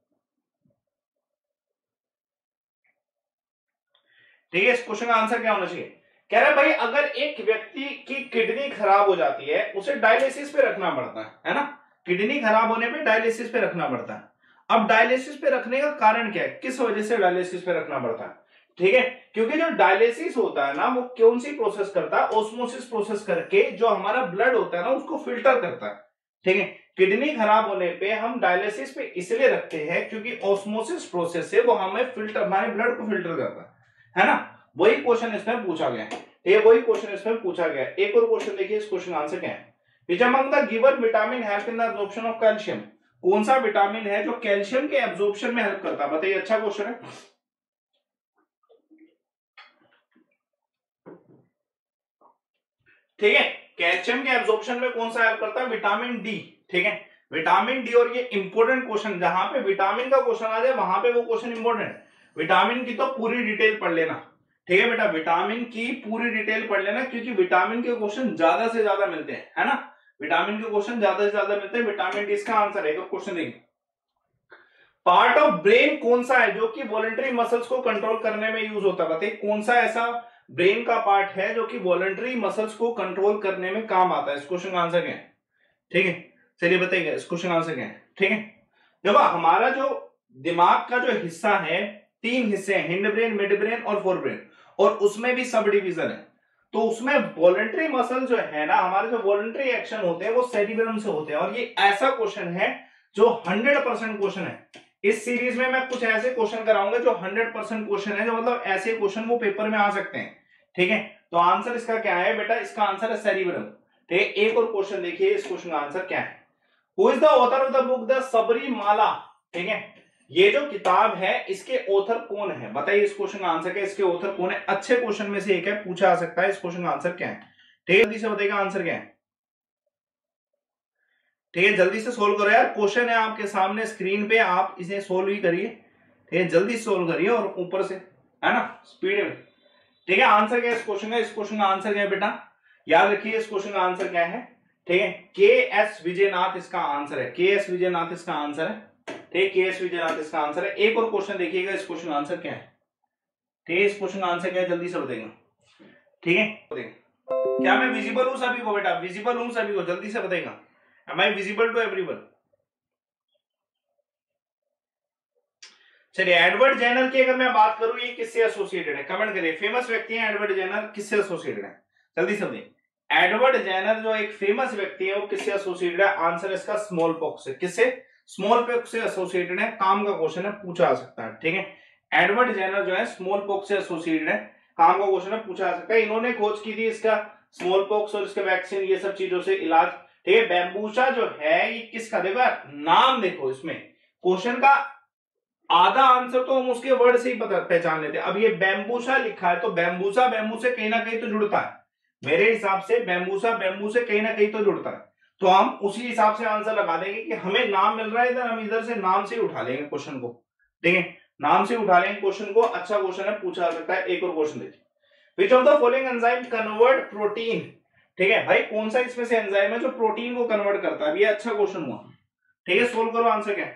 S1: ठीक है, इस क्वेश्चन का आंसर क्या होना चाहिए। कह रहा है भाई अगर एक व्यक्ति की किडनी खराब हो जाती है उसे डायलिसिस पे रखना पड़ता है है ना, किडनी खराब होने पे डायलिसिस पे रखना पड़ता है। अब डायलिसिस पे रखने का कारण क्या है, किस वजह से डायलिसिस पे रखना पड़ता है। ठीक है, क्योंकि जो डायलिसिस होता है ना वो कौन सी प्रोसेस करता है, ऑस्मोसिस प्रोसेस करके जो हमारा ब्लड होता है ना उसको फिल्टर करता है। ठीक है, किडनी खराब होने पे हम डायलिसिस पे इसलिए रखते हैं क्योंकि ऑस्मोसिस प्रोसेस से वो हमें फिल्टर, हमारे ब्लड को फिल्टर करता है, है ना। वही क्वेश्चन इसमें पूछा गया है, ये वही क्वेश्चन इसमें पूछा गया है। एक और क्वेश्चन देखिए, इस क्वेश्चन आंसर क्या है। Which among the given vitamin help in the absorption of calcium, कौन सा विटामिन है जो कैल्शियम के एब्जॉर्प्शन में हेल्प करता है, बताइए, अच्छा क्वेश्चन है। ठीक है, कैल्शियम के एब्जॉर्प्शन में कौन सा हेल्प करता है, विटामिन डी। ठीक है, विटामिन डी, और ये इंपॉर्टेंट क्वेश्चन, जहां पे विटामिन का क्वेश्चन आ जाए वहां पे वो क्वेश्चन इंपॉर्टेंट। विटामिन की तो पूरी डिटेल पढ़ लेना। ठीक है बेटा, विटामिन की पूरी डिटेल पढ़ लेना क्योंकि विटामिन के क्वेश्चन ज्यादा से ज्यादा मिलते हैं, है ना, विटामिन के क्वेश्चन ज्यादा से ज्यादा मिलते हैं। विटामिन डी इसका आंसर है। क्वेश्चन देखिए, पार्ट ऑफ ब्रेन कौन सा है जो कि वॉलंटरी मसल्स को कंट्रोल करने में यूज होता है, बताइए कौन सा ऐसा ब्रेन का पार्ट है जो कि वॉलंटरी मसल्स को कंट्रोल करने में काम आता है। इस क्वेश्चन का आंसर क्या है। ठीक है, चलिए बताइए इस क्वेश्चन का आंसर क्या है। ठीक है, देखो हमारा जो दिमाग का जो हिस्सा है, तीन हिस्से हैं, हिंड ब्रेन, मिड ब्रेन और फोर ब्रेन, और उसमें भी सब डिवीजन है। तो उसमें वॉलंटरी मसल जो है ना, हमारे जो वॉलंटरी एक्शन होते हैं वो सेरिबेलम से होते हैं। और ये ऐसा क्वेश्चन है जो हंड्रेड परसेंट क्वेश्चन है। इस सीरीज में मैं कुछ ऐसे क्वेश्चन कराऊंगा जो हंड्रेड परसेंट क्वेश्चन है, जो मतलब ऐसे क्वेश्चन वो पेपर में आ सकते हैं। ठीक है, तो आंसर इसका क्या है बेटा, इसका आंसर है सेरिबेलम। ठीक है, एक और क्वेश्चन देखिए, इस क्वेश्चन का आंसर क्या है। Who is the author of the book the Sabarimala. ठीक है, ये जो किताब है इसके ऑथर कौन है, बताइए इस क्वेश्चन का आंसर क्या है, इसके ऑथर कौन है। अच्छे क्वेश्चन में से एक है, पूछा जा सकता है। इस क्वेश्चन का आंसर क्या है। ठीक है, जल्दी से बताइएगा आंसर क्या है। ठीक है, जल्दी से सोल्व करो यार, क्वेश्चन है आपके सामने स्क्रीन पे, आप इसे सोल्व ही करिए। ठीक है, जल्दी सोल्व करिए और ऊपर से, है ना, स्पीड में। ठीक है, आंसर क्या है इस क्वेश्चन का, इस क्वेश्चन का आंसर क्या है बेटा, याद रखिए इस क्वेश्चन का आंसर क्या है। ठीक है, के एस विजयनाथ इसका आंसर है, के एस विजयनाथ इसका आंसर है। ठीक, के एस विजयनाथ इसका आंसर है। एक और क्वेश्चन देखिएगा, इस क्वेश्चन का आंसर क्या है। ठीक है, इस क्वेश्चन का आंसर क्या है, जल्दी से बताइएगा। ठीक है, क्या मैं विजिबल हूं सभी को बेटा, विजिबल हूं सभी को, जल्दी से बताइएगा। Am I visible to everyone. चलिए, एडवर्ड जेनर की अगर मैं बात करूं, ये किससे एसोसिएटेड है, कमेंट करिए। फेमस व्यक्ति है एडवर्ड जेनर, किससे एसोसिएटेड है, जल्दी से बताइए। एडवर्ड जेनर जो एक फेमस व्यक्ति है वो किससे एसोसिएटेड है, आंसर इसका स्मॉल पॉक्स से। किससे, स्मॉल पॉक्स से एसोसिएटेड है, काम का क्वेश्चन है, पूछा जा सकता है। ठीक है, एडवर्ड जेनर जो है स्मॉल पॉक्स से एसोसिएटेड है, काम का क्वेश्चन है, पूछा जा सकता है। इन्होंने खोज की थी इसका स्मॉल पॉक्स और इसके वैक्सीन, ये सब चीजों से इलाज। ठीक है, बैम्बूसा जो है ये किसका, देखो यार नाम देखो, इसमें क्वेश्चन का आधा आंसर तो हम उसके वर्ड से ही पता पहचान लेते हैं। अब ये बैम्बूसा लिखा है तो बैम्बूसा बैम्बू से कहीं ना कहीं तो जुड़ता है, मेरे हिसाब से बैम्बूसा बैम्बू से कहीं ना कहीं तो जुड़ता है, तो हम उसी हिसाब से आंसर लगा देंगे कि हमें नाम मिल रहा है इधर, हम इधर से नाम से ही उठा लेंगे क्वेश्चन को। ठीक है, नाम से उठा लेंगे क्वेश्चन को। अच्छा क्वेश्चन है, पूछा जा सकता है। एक और क्वेश्चन देखिए, which of the following enzyme convert protein. ठीक है भाई, कौन सा इसमें से एंजाइम है जो प्रोटीन को कन्वर्ट करता है। ये अच्छा क्वेश्चन हुआ। ठीक है, सोल्व करो, आंसर क्या है।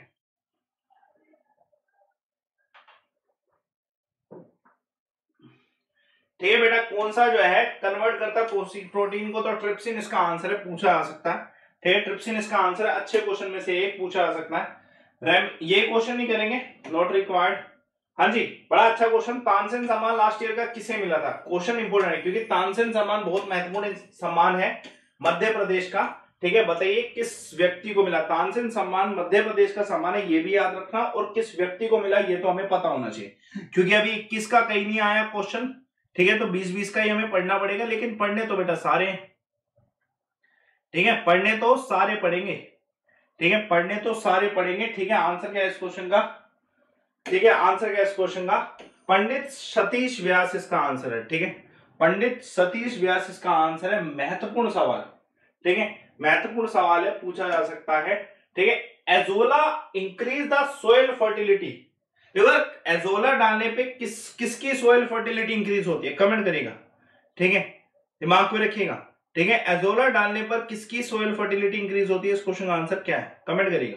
S1: ठीक है बेटा, कौन सा जो है कन्वर्ट करता है प्रोटीन को, तो ट्रिप्सिन इसका आंसर है, पूछा जा सकता है। ठीक है, ट्रिप्सिन इसका आंसर है। अच्छे क्वेश्चन में से एक पूछा जा सकता है। रैम ये क्वेश्चन नहीं करेंगे, नॉट रिक्वायर्ड। हाँ जी, बड़ा अच्छा क्वेश्चन। तानसेन सम्मान लास्ट ईयर का किसे मिला था। क्वेश्चन इंपोर्टेंट है क्योंकि तानसेन सम्मान बहुत महत्वपूर्ण सम्मान है मध्य प्रदेश का। ठीक है, बताइए किस व्यक्ति को मिला तानसेन सम्मान, मध्य प्रदेश का सम्मान है, ये भी याद रखना, और किस व्यक्ति को मिला ये तो हमें पता होना चाहिए, क्योंकि अभी इक्कीस का कहीं नहीं आया क्वेश्चन। ठीक है, तो बीस बीस का ही हमें पढ़ना पड़ेगा, लेकिन पढ़ने तो बेटा सारे हैं। ठीक है, पढ़ने तो सारे पढ़ेंगे। ठीक है, पढ़ने तो सारे पढ़ेंगे। ठीक है, आंसर क्या है इस क्वेश्चन का। ठीक है, आंसर क्या है इस क्वेश्चन का, पंडित सतीश व्यास इसका आंसर है। ठीक है, पंडित सतीश व्यास इसका आंसर है। महत्वपूर्ण सवाल। ठीक है, महत्वपूर्ण सवाल है, पूछा जा सकता है। ठीक है, azolla increase the soil fertility. देखो एजोला डालने पे किस किसकी सोइल फर्टिलिटी इंक्रीज होती है, कमेंट करेगा। ठीक है, दिमाग में रखिएगा। ठीक है, एजोला डालने पर किसकी सोइल फर्टिलिटी इंक्रीज होती है, इस क्वेश्चन का आंसर क्या है, कमेंट करिएगा।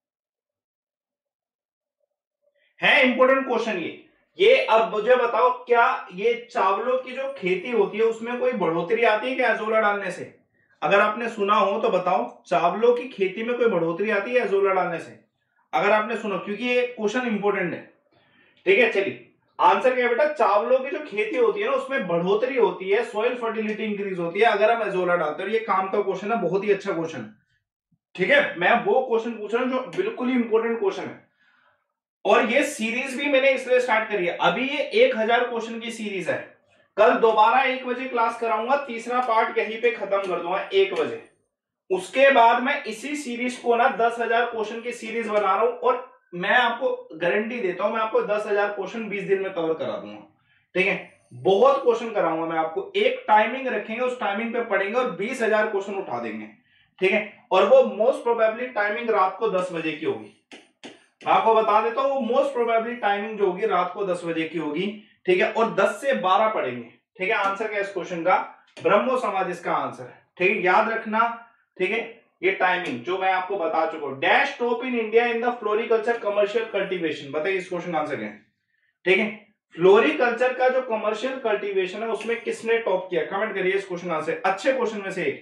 S1: है इंपॉर्टेंट क्वेश्चन ये ये अब मुझे बताओ, क्या ये चावलों की जो खेती होती है उसमें कोई बढ़ोतरी आती है क्या एजोला डालने से। अगर आपने सुना हो तो बताओ, चावलों की खेती में कोई बढ़ोतरी आती है एजोला डालने से, अगर आपने सुना, क्योंकि ये क्वेश्चन इंपॉर्टेंट है। ठीक है, चलिए आंसर क्या है बेटा, चावलों की जो खेती होती है ना उसमें बढ़ोतरी होती है, सॉइल फर्टिलिटी इंक्रीज होती है अगर हम एजोला डालते हैं। ये काम का क्वेश्चन है, बहुत ही अच्छा क्वेश्चन। ठीक है, मैं वो क्वेश्चन पूछ रहा हूं जो बिल्कुल ही इंपॉर्टेंट क्वेश्चन है, और ये सीरीज भी मैंने इसलिए स्टार्ट करी है। अभी ये एक हजार क्वेश्चन की सीरीज है, कल दोबारा एक बजे क्लास कराऊंगा, तीसरा पार्ट यहीं पे खत्म कर दूंगा एक बजे। उसके बाद मैं इसी सीरीज को ना दस हजार क्वेश्चन की सीरीज बना रहा हूं, और मैं आपको गारंटी देता हूं मैं आपको दस हजार क्वेश्चन बीस दिन में कवर करा दूंगा। ठीक है, बहुत क्वेश्चन कराऊंगा मैं आपको, एक टाइमिंग रखेंगे, उस टाइमिंग पे पढ़ेंगे और बीस हजार क्वेश्चन उठा देंगे। ठीक है, और वो मोस्ट प्रोबेबली टाइमिंग रात को दस बजे की होगी। आपको बता देता हूं वो मोस्ट प्रोबेबली टाइमिंग जो होगी रात को दस बजे की होगी। ठीक है, और दस से बारह पढ़ेंगे। ठीक है, आंसर क्या है इस क्वेश्चन का, ब्रह्मो समाज इसका आंसर है। ठीक है, याद रखना। ठीक है, ये टाइमिंग जो मैं आपको बता चुका हूं। Dash top in India in the floriculture commercial cultivation, बताइए इस क्वेश्चन का आंसर क्या है। ठीक है, फ्लोरिकल्चर का जो कमर्शियल कल्टीवेशन है उसमें किसने टॉप किया, कमेंट करिए इस क्वेश्चन आंसर, अच्छे क्वेश्चन में से एक।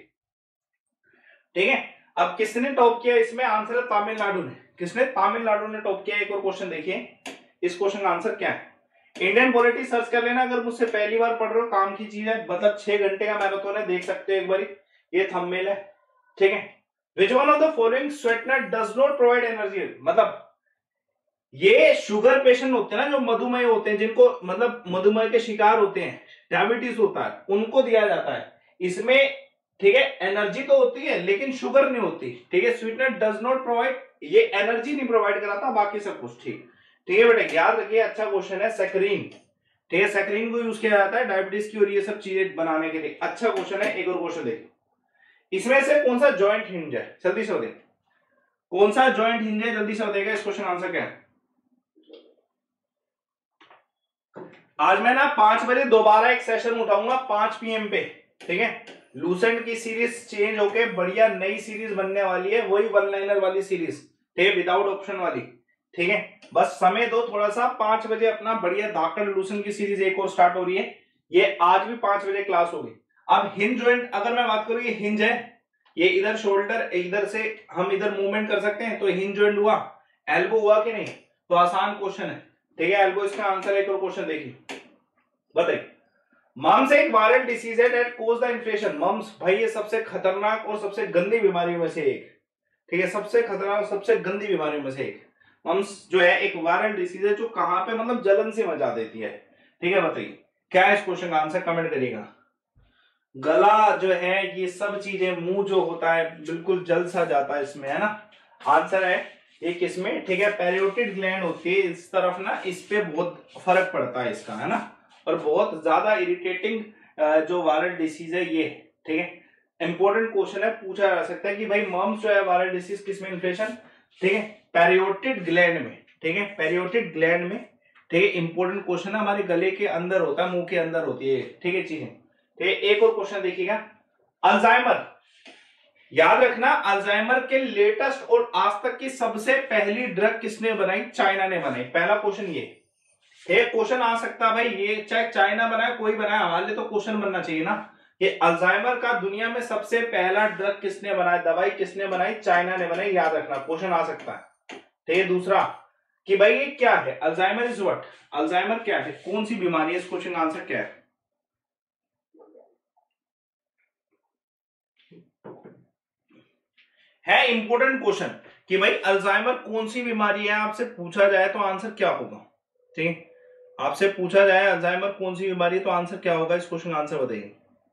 S1: ठीक है, अब किसने टॉप किया, इसमें आंसर है तमिलनाडु ने। किसने, तमिलनाडु ने टॉप किया। एक और क्वेश्चन देखिए, इस क्वेश्चन का आंसर क्या है। इंडियन पॉलिटी सर्च कर लेना, अगर मुझसे पहली बार पढ़ रहे हो, काम की चीज है, मतलब छह घंटे का मैराथन है, देख सकते हो एक बार, ये थंबनेल है। ठीक है, which one of the following sweetener does not provide energy, मतलब ये शुगर पेशेंट होते हैं ना, जो मधुमेह होते हैं, जिनको मतलब मधुमेह के शिकार होते हैं, डायबिटीज होता है, उनको दिया जाता है इसमें। ठीक है, एनर्जी तो होती है लेकिन शुगर नहीं होती। ठीक है, स्वीटनर डज नॉट प्रोवाइड, ये एनर्जी नहीं प्रोवाइड कराता, बाकी सब कुछ ठीक। ठीक है बेटा, याद रखिए, अच्छा क्वेश्चन है। सैकरीन, ठीक है, सैकरीन को यूज किया जाता है डायबिटीज की और ये सब चीजें बनाने के लिए। अच्छा क्वेश्चन है। एक और क्वेश्चन देखिए, इसमें से कौन सा जॉइंट हिंज है, जल्दी से बताइए कौन सा जॉइंट हिंज है, जल्दी से बताइएगा इस क्वेश्चन आंसर क्या है। आज मैं ना पांच बजे दोबारा एक सेशन उठाऊंगा पांच पीएम पे। ठीक है, लूसेंट की सीरीज चेंज होके बढ़िया नई सीरीज बनने वाली है, वही वन लाइनर वाली सीरीज, ठीक है, विदाउट ऑप्शन वाली। ठीक है, बस समय दो थोड़ा सा, पांच बजे अपना बढ़िया धाकड़ लूसेंट की सीरीज एक और स्टार्ट हो रही है, ये आज भी पांच बजे क्लास होगी। अब हिंज जॉइंट अगर मैं बात करूं, ये हिंज है, ये इधर शोल्डर, इधर से हम इधर मूवमेंट कर सकते हैं, तो हिंज जॉइंट हुआ, एल्बो हुआ कि नहीं, तो आसान क्वेश्चन है। ठीक है, एल्बो इसका आंसर है। एक और क्वेश्चन देखिए, बताइए मम्स एक वायरल डिसीज है that cause the inflation. Mumps भाई ये सबसे खतरनाक और सबसे गंदी बीमारियों में से एक। ठीक है, सबसे खतरनाक और सबसे गंदी बीमारियों में से एक मम्स जो है, एक वायरल डिसीज है जो कहां पे मतलब जलन से मचा देती है। ठीक है, बताइए क्या है इस क्वेश्चन का आंसर, कमेंट करिएगा। गला जो है, ये सब चीजें, मुंह जो होता है बिल्कुल जल सा जाता है इसमें, है ना। आंसर है ये किसमें, ठीक है, पैरियोटिड ग्लैंड होती है इस तरफ ना, इस पे बहुत फर्क पड़ता है इसका, है ना, और बहुत ज्यादा इरिटेटिंग जो वायरल डिसीज है ये, ठीक है। इंपॉर्टेंट क्वेश्चन है, पूछा जा सकता है कि भाई मम्स जो है वायरल डिसीज किसमें इन्फेक्शन, ठीक है, पैरियोटिड ग्लैंड में, ठीक है, पैरियोटिड ग्लैंड में, ठीक है। इंपॉर्टेंट क्वेश्चन है, हमारे गले के अंदर होता है, मुंह के अंदर होती है, ठीक है चीजें। ठीक है, एक और क्वेश्चन देखिएगा, अल्जाइमर, याद रखना अल्जाइमर के लेटेस्ट और आज तक की सबसे पहली ड्रग किसने बनाई, चाइना ने बनाई, पहला क्वेश्चन ये। एक क्वेश्चन आ सकता है भाई, ये चाहे चाइना बनाए कोई बनाए, हमारे लिए तो क्वेश्चन बनना चाहिए ना, ये अल्जाइमर का दुनिया में सबसे पहला ड्रग किसने बनाया, दवाई किसने बनाई, चाइना ने बनाई, याद रखना, क्वेश्चन आ सकता है। ठीक है, दूसरा कि भाई ये क्या है, अल्जाइमर इज व्हाट, अल्जाइमर क्या है, कौन सी बीमारी है, इस क्वेश्चन का आंसर क्या है। है इंपॉर्टेंट क्वेश्चन कि भाई अल्जाइमर कौन सी बीमारी है, आपसे पूछा जाए तो आंसर क्या होगा, ठीक, आपसे पूछा जाए अल्जाइमर कौन सी बीमारी है तो आंसर क्या होगा, इस क्वेश्चन का आंसर बताइए।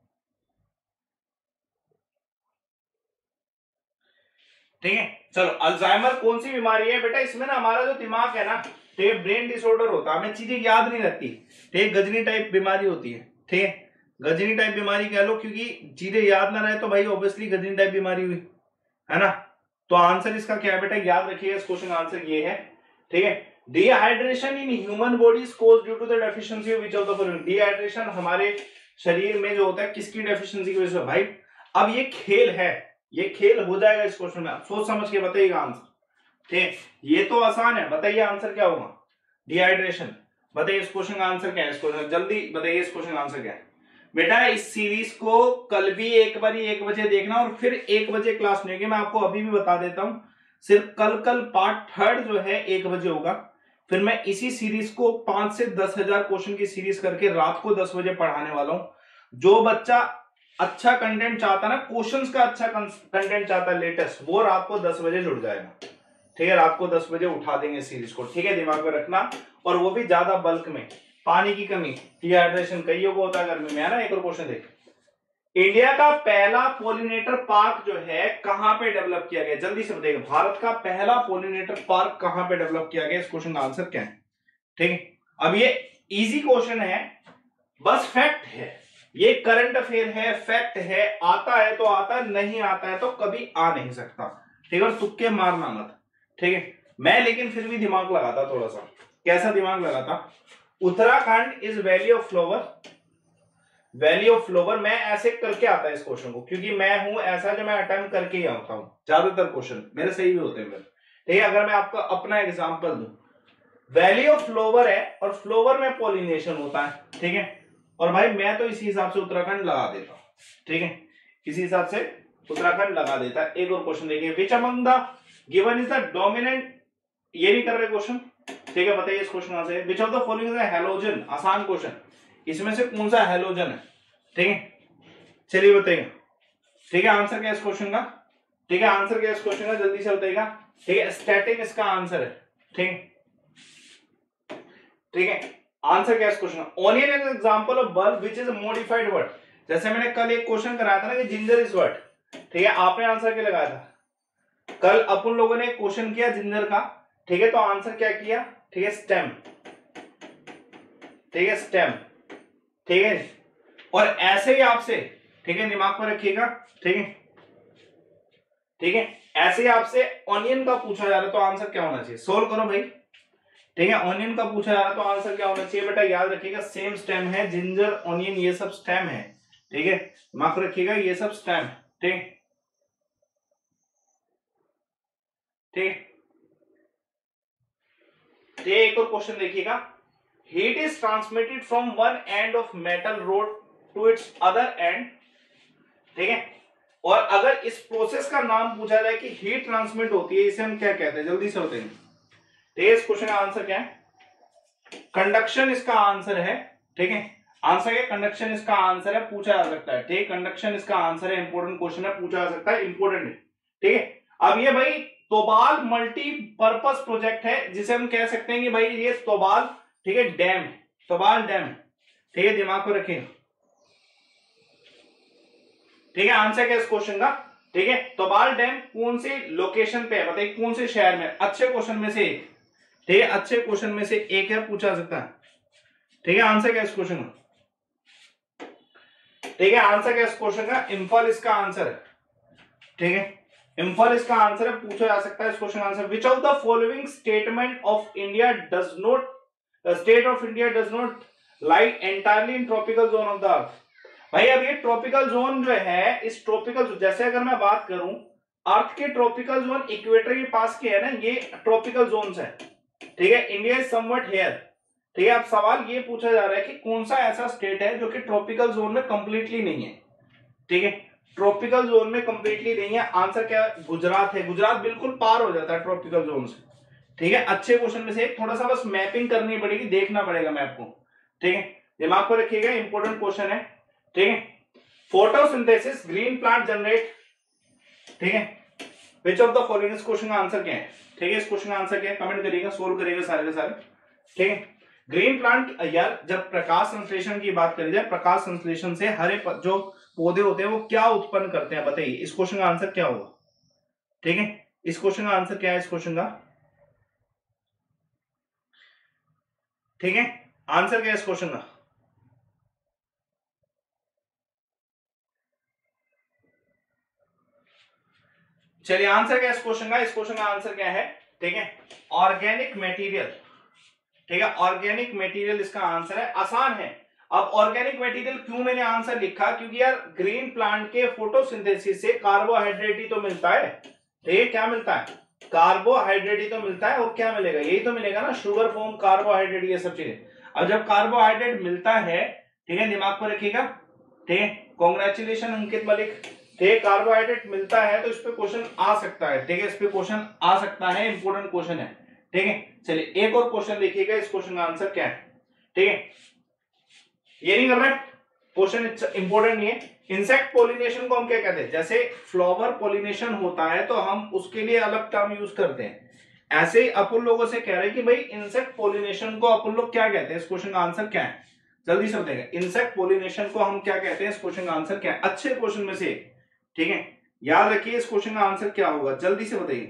S1: ठीक है, चलो अल्जाइमर कौन सी बीमारी है बेटा, इसमें ना हमारा जो दिमाग है ना, ठीक है, ब्रेन डिसऑर्डर होता है, हमें चीजें याद नहीं रहती, ठीक है, गजनी टाइप बीमारी होती है, ठीक है, गजनी टाइप बीमारी कह लो, क्योंकि चीजें याद ना रहे तो भाई ऑब्वियसली गजनी टाइप बीमारी हुई, है ना। तो आंसर इसका क्या है बेटा, याद रखिएगा, इस क्वेश्चन का आंसर ये है, ठीक है। Dehydration in human body is caused due to the deficiency of which of the following, dehydration हमारे शरीर में जो होता है किसकी डेफिशिएंसी की वजह से, भाई अब ये खेल है, ये खेल हो जाएगा इस क्वेश्चन में, आप सोच समझ के बताइएगा आंसर, ठीक, ये तो आसान है, बताइए आंसर क्या होगा, डिहाइड्रेशन, बताइए इस क्वेश्चन का आंसर क्या है, इस क्वेश्चन जल्दी बताइए, इस क्वेश्चन का आंसर क्या है बेटा। इस सीरीज को कल भी एक बार एक बजे देखना और फिर एक बजे क्लास नहीं होगी, मैं आपको अभी भी बता देता हूं, सिर्फ कल कल पार्ट थर्ड जो है एक बजे होगा, फिर मैं इसी सीरीज को पांच से दस हजार क्वेश्चन की सीरीज करके रात को दस बजे पढ़ाने वाला हूं। जो बच्चा अच्छा कंटेंट चाहता है ना, क्वेश्चंस का अच्छा कंटेंट चाहता है लेटेस्ट, वो रात को दस बजे जुड़ जाएगा, ठीक है, रात को दस बजे उठा देंगे सीरीज को, ठीक है, दिमाग में रखना, और वो भी ज्यादा बल्क में। पानी की कमी, डिहाइड्रेशन कईयों को होता है गर्मी में, है ना। एक और क्वेश्चन देख, इंडिया का पहला पोलिनेटर पार्क जो है कहां पे डेवलप किया गया, जल्दी से बताइए, भारत का पहला पोलिनेटर पार्क कहां पे डेवलप किया गया, इस क्वेश्चन का आंसर क्या है, ठीक है। अब ये इजी क्वेश्चन है, बस फैक्ट है, ये करंट अफेयर है, फैक्ट है, आता है तो आता है, नहीं आता है तो कभी आ नहीं सकता, ठीक है, और तुक्के मारना मत, ठीक है। मैं लेकिन फिर भी दिमाग लगाता थोड़ा सा, कैसा दिमाग लगाता, Uttarakhand is valley of flower, valley of flower, मैं ऐसे करके आता है इस क्वेश्चन को, क्योंकि मैं हूं ऐसा जो मैं अटेम्प्ट करके ही आता हूं, ज्यादातर क्वेश्चन मेरे सही भी होते हैं मेरे, ठीक है। अगर मैं आपका अपना एग्जांपल दूं, वैली ऑफ फ्लावर है और फ्लावर में पॉलिनेशन होता है, ठीक है, और भाई मैं तो इसी हिसाब से उत्तराखंड लगा देता हूं, ठीक है, इसी हिसाब से उत्तराखंड लगा देता है। एक और क्वेश्चन देखिए, which among the given is the dominant, ये नहीं कर रहे क्वेश्चन, ठीक है, बताइए इस क्वेश्चन से, which of the following is halogen, आसान क्वेश्चन, इसमें से कौन सा हैलोजन है, ठीक है, चलिए बताइए, ठीक है, आंसर क्या है इस क्वेश्चन का, ठीक है, आंसर क्या है इस क्वेश्चन का, जल्दी से बताइएगा, ठीक है, स्टैटिन इसका आंसर है, ठीक है, ठीक है, आंसर क्या है इस क्वेश्चन का, onion is example of bulb which is modified word, जैसे मैंने कल एक क्वेश्चन कराया था ना कि जिंजर इज व्हाट, ठीक है, आपने आंसर क्या लगाया था, कल अपन लोगों ने क्वेश्चन किया जिंजर का, ठीक है, तो आंसर क्या किया, ठीक है, स्टेम, ठीक है, स्टेम, ठीक है, और ऐसे ही आपसे, ठीक है, दिमाग पर रखिएगा, ठीक है, ठीक है, ऐसे ही आपसे ऑनियन का पूछा जा रहा है तो आंसर क्या होना चाहिए, सोल्व करो भाई, ठीक है, ऑनियन का पूछा जा रहा है तो आंसर क्या होना चाहिए बेटा, याद रखिएगा सेम स्टेम है, जिंजर ऑनियन ये सब स्टेम है, ठीक है, दिमाग पर रखिएगा ये सब स्टेम, ठीक, ठीक, एक और क्वेश्चन देखिएगा, heat is transmitted from one end of metal rod to its other end, ठीक है, और अगर इस प्रोसेस का नाम पूछा जाए कि हीट ट्रांसमिट होती है, इसे हम क्या कहते हैं, जल्दी से बताइए, ठीक है, इस क्वेश्चन का आंसर क्या है, कंडक्शन इसका आंसर है, ठीक है, आंसर है कंडक्शन इसका आंसर है, पूछा जा सकता है, ठीक, कंडक्शन इसका आंसर है, इंपॉर्टेंट क्वेश्चन है, पूछा जा सकता है, इंपॉर्टेंट है, ठीक है। अब ये भाई तोबाल मल्टीपर्पज प्रोजेक्ट है, जिसे हम कह सकते हैं कि भाई ये तोबाल, ठीक है, डैम, तोबाल डैम, ठीक है, दिमाग को रखें, ठीक है, आंसर क्या है इस क्वेश्चन का? ठीक है, तोबाल डैम कौन से लोकेशन पे है, बताइए कौन से शहर में? अच्छे क्वेश्चन में से एक, ठीक है, अच्छे क्वेश्चन में से एक है, पूछा जा सकता है। ठीक है, आंसर क्या है इस क्वेश्चन का? ठीक है, आंसर क्या है इस क्वेश्चन का? इंफॉल इसका आंसर है। ठीक है, इंफॉल इसका आंसर है, पूछा जा सकता है इस क्वेश्चन का answer. Which of the following statement of India does not state of India does not lie entirely in tropical zone of the earth? भाई अब ये ट्रॉपिकल जोन जो है, इस ट्रॉपिकल, जैसे अगर मैं बात करूं अर्थ के ट्रॉपिकल जोन इक्वेटर के पास के है ना, ये ट्रॉपिकल जोन्स है। ठीक है, इंडिया इज समवट हियर। ठीक है, अब सवाल ये पूछा जा रहा है कि कौन सा ऐसा स्टेट है जो कि ट्रॉपिकल जोन में कंप्लीटली नहीं है। ठीक है, ट्रॉपिकल जोन में कंप्लीटली नहीं है, आंसर क्या? गुजरात है। गुजरात बिल्कुल पार हो जाता है ट्रॉपिकल जोन से। ठीक है, अच्छे क्वेश्चन में से थोड़ा सा बस मैपिंग करनी पड़ेगी, देखना पड़ेगा मैप को। ठीक है, दिमाग पर रखिएगा, इंपॉर्टेंट क्वेश्चन है। ठीक है, फोटोसिंथेसिस ग्रीन प्लांट जनरेट। ठीक है, विच ऑफ द फॉलोइंग, इस क्वेश्चन का आंसर क्या है? ठीक है, इस क्वेश्चन का आंसर क्या है? कमेंट करिएगा, सोल्व करिएगा सारे के सारे। ठीक है, ग्रीन प्लांट, यार जब प्रकाश संश्लेषण की बात करी जाए, प्रकाश संश्लेषण से हरे जो पौधे होते हैं वो क्या उत्पन्न करते हैं, बताइए इस क्वेश्चन का आंसर क्या होगा? ठीक है, इस क्वेश्चन का आंसर क्या है इस क्वेश्चन का? ठीक है, आंसर क्या है इस क्वेश्चन का? चलिए, आंसर क्या है इस क्वेश्चन का? इस क्वेश्चन का आंसर क्या है? ठीक है, ऑर्गेनिक मटेरियल। ठीक है, ऑर्गेनिक मटेरियल इसका आंसर है, आसान है। अब ऑर्गेनिक मटेरियल क्यों मैंने आंसर लिखा? क्योंकि यार ग्रीन प्लांट के फोटोसिंथेसिस से कार्बोहाइड्रेट ही तो मिलता है। ठीक है, क्या मिलता है? कार्बोहाइड्रेट ही तो मिलता है, और क्या मिलेगा? यही तो मिलेगा ना, शुगर फॉर्म, कार्बोहाइड्रेट, ये सब चीजें। अब जब कार्बोहाइड्रेट मिलता है, ठीक है, दिमाग पर रखिएगा। ठीक है, कॉन्ग्रेचुलेशन अंकित मलिक। ठीक है, कार्बोहाइड्रेट मिलता है तो इस पे क्वेश्चन आ सकता है। ठीक है, इस पे क्वेश्चन आ सकता है, इंपोर्टेंट क्वेश्चन है। ठीक है, चलिए एक और क्वेश्चन देखिएगा, इस क्वेश्चन का आंसर क्या है? ठीक है, ये नहीं कर रहे, क्वेश्चन इंपोर्टेंट नहीं है। इंसेक्ट पोलिनेशन को हम क्या कहते हैं? जैसे फ्लावर पोलिनेशन होता है तो हम उसके लिए अलग टर्म यूज करते हैं, ऐसे ही अपन लोगों से कह रहे हैं कि भाई इंसेक्ट पोलिनेशन को अपन लोग क्या कहते हैं? इस क्वेश्चन का आंसर क्या है? जल्दी से बताइए, इंसेक्ट पोलिनेशन को हम क्या कहते हैं? इस क्वेश्चन का आंसर क्या है? अच्छे क्वेश्चन में से। ठीक है, याद रखिए इस क्वेश्चन का आंसर क्या होगा, जल्दी से बताइए।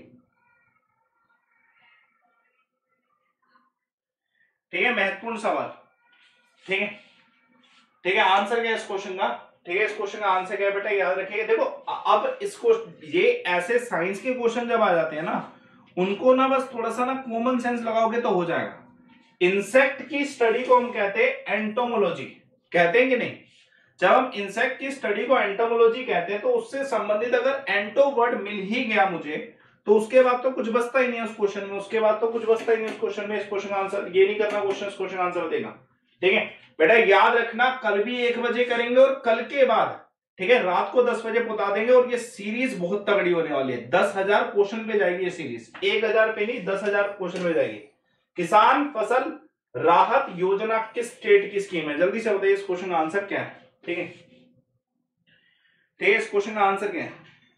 S1: ठीक है, महत्वपूर्ण सवाल। ठीक है, ठीक है, आंसर क्या है इस क्वेश्चन का? ठीक है, इस क्वेश्चन का आंसर क्या है बेटा, याद रखिएगा। देखो अब इसको, ये ऐसे साइंस के क्वेश्चन जब आ जाते हैं ना, उनको ना बस थोड़ा सा ना कॉमन सेंस लगाओगे तो हो जाएगा। इंसेक्ट की स्टडी को हम कहते हैं एंटोमोलॉजी, कहते हैं कि नहीं? जब हम इंसेक्ट की स्टडी को एंटोमोलॉजी कहते हैं तो उससे संबंधित अगर एंटो वर्ड मिल ही गया मुझे, तो उसके बाद तो कुछ बचता ही नहीं है उस क्वेश्चन में, उसके बाद तो कुछ बचता ही नहीं उस क्वेश्चन में। इस क्वेश्चन का आंसर ये नहीं करना, क्वेश्चन इस क्वेश्चन आंसर देगा। ठीक है बेटा, याद रखना, कल भी एक बजे करेंगे और कल के बाद, ठीक है, रात को दस बजे बता देंगे। और ये सीरीज बहुत तगड़ी होने वाली है, दस हजार क्वेश्चन पे जाएगी ये सीरीज, एक हजार पे नहीं, दस हजार क्वेश्चन पे जाएगी। किसान फसल राहत योजना किस स्टेट की स्कीम है? जल्दी से बताइए इस क्वेश्चन का आंसर क्या है? ठीक है, ठीक है, इस क्वेश्चन का आंसर क्या है?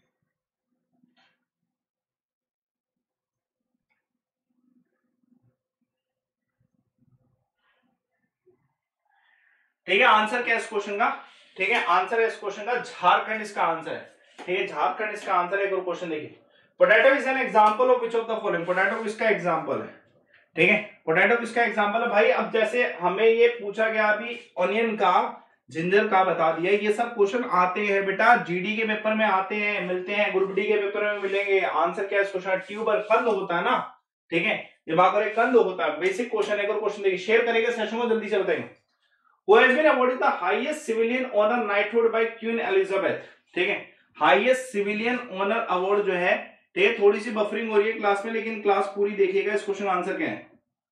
S1: ठीक है, आंसर क्या है इस क्वेश्चन का? ठीक है, आंसर है इस क्वेश्चन का झारखंड, इसका आंसर है। ठीक है, झारखंड इसका आंसर है। एक और क्वेश्चन देखिए, potato is an example of which of the following? Potato किसका एग्जांपल है? ठीक है, पोटैटो किसका एग्जांपल है भाई? अब जैसे हमें ये पूछा गया अभी ऑनियन का, जिंजर का बता दिया, ये सब क्वेश्चन आते हैं बेटा, जीडी के पेपर में आते हैं, मिलते हैं, ग्रुप डी के पेपर में मिलेंगे। आंसर क्या है इस क्वेश्चन? ट्यूबर, कंद होता है ना। ठीक है, दिमाग पर एक कंद होता है, बेसिक क्वेश्चन। एक और क्वेश्चन देखिए, शेयर करेंगे सेशन को, जल्दी से बताएंगे। Who has been awarded the highest civilian honor knighthood by Queen Elizabeth? ठीक है, हाईएस्ट सिविलियन ऑनर अवार्ड जो है, ठीक है, थोड़ी सी बफरिंग हो रही है क्लास में, लेकिन क्लास पूरी देखिएगा। इस क्वेश्चन आंसर क्या है?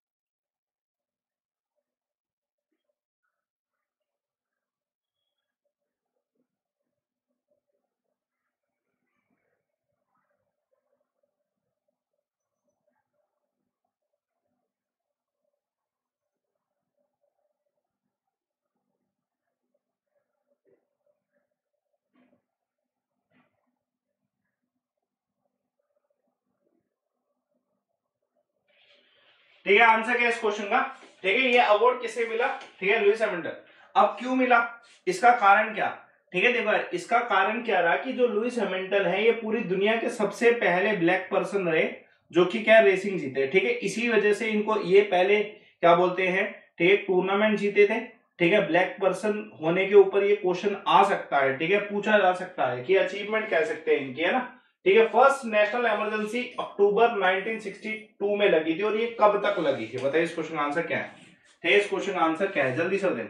S1: ठीक है, आंसर क्या है इस क्वेश्चन का? ठीक है, ये अवार्ड किसे मिला? ठीक है, लुईस हैमिल्टन। अब क्यों मिला, इसका कारण क्या? ठीक है। देखो यार, इसका कारण क्या रहा कि जो लुइस हैमिल्टन है ये पूरी दुनिया के सबसे पहले ब्लैक पर्सन रहे जो कि क्या रेसिंग जीते, ठीक है। इसी वजह से इनको ये पहले क्या बोलते हैं, ठीक है, टूर्नामेंट जीते थे, ठीक है। ब्लैक पर्सन होने के ऊपर ये क्वेश्चन आ सकता है, ठीक है, पूछा जा सकता है कि अचीवमेंट कह सकते हैं इनकी, है ना, ठीक है। First national emergency October nineteen sixty two में लगी थी और ये कब तक लगी थी, बताइए इस क्वेश्चन का आंसर क्या है, ठीक है, इस क्वेश्चन का आंसर क्या है, जल्दी से दें।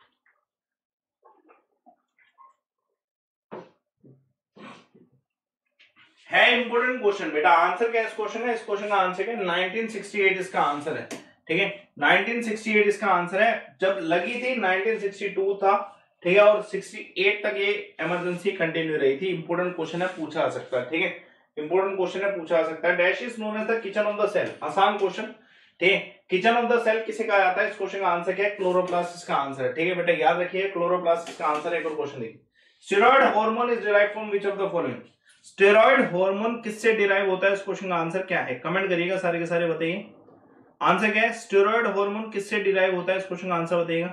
S1: है इंपोर्टेंट क्वेश्चन बेटा, आंसर क्या है इस क्वेश्चन का, इस क्वेश्चन का आंसर क्या है, नाइनटीन सिक्सटी एट इसका आंसर है, ठीक है। नाइनटीन सिक्सटी एट इसका आंसर है, जब लगी थी नाइनटीन सिक्सटी टू था, ठीक है, और सिक्सटी एट तक ये इमरजेंसी कंटिन्यू रही थी। इंपोर्टेंट क्वेश्चन है, पूछा जा सकता है, ठीक है, इंपोर्टेंट क्वेश्चन है, पूछा जा सकता है। Dash is known as the kitchen of the cell, आसान क्वेश्चन, ठीक है। किचन ऑफ द सेल किसे कहा जाता है, इस क्वेश्चन का आंसर क्या है, क्लोरोप्लास्ट इसका आंसर है, ठीक है बेटा, याद रखिए क्लोरोप्लास्ट इसका आंसर है। एक और क्वेश्चन देखिए, steroid hormone is derived from which of the following, steroid hormone किससे डिराइव होता है, इस क्वेश्चन का आंसर क्या है, कमेंट करिएगा सारे के सारे, बताइए आंसर क्या है, स्टेरॉइड हार्मोन किससे डिराइव होता है, इस क्वेश्चन का आंसर बताइएगा।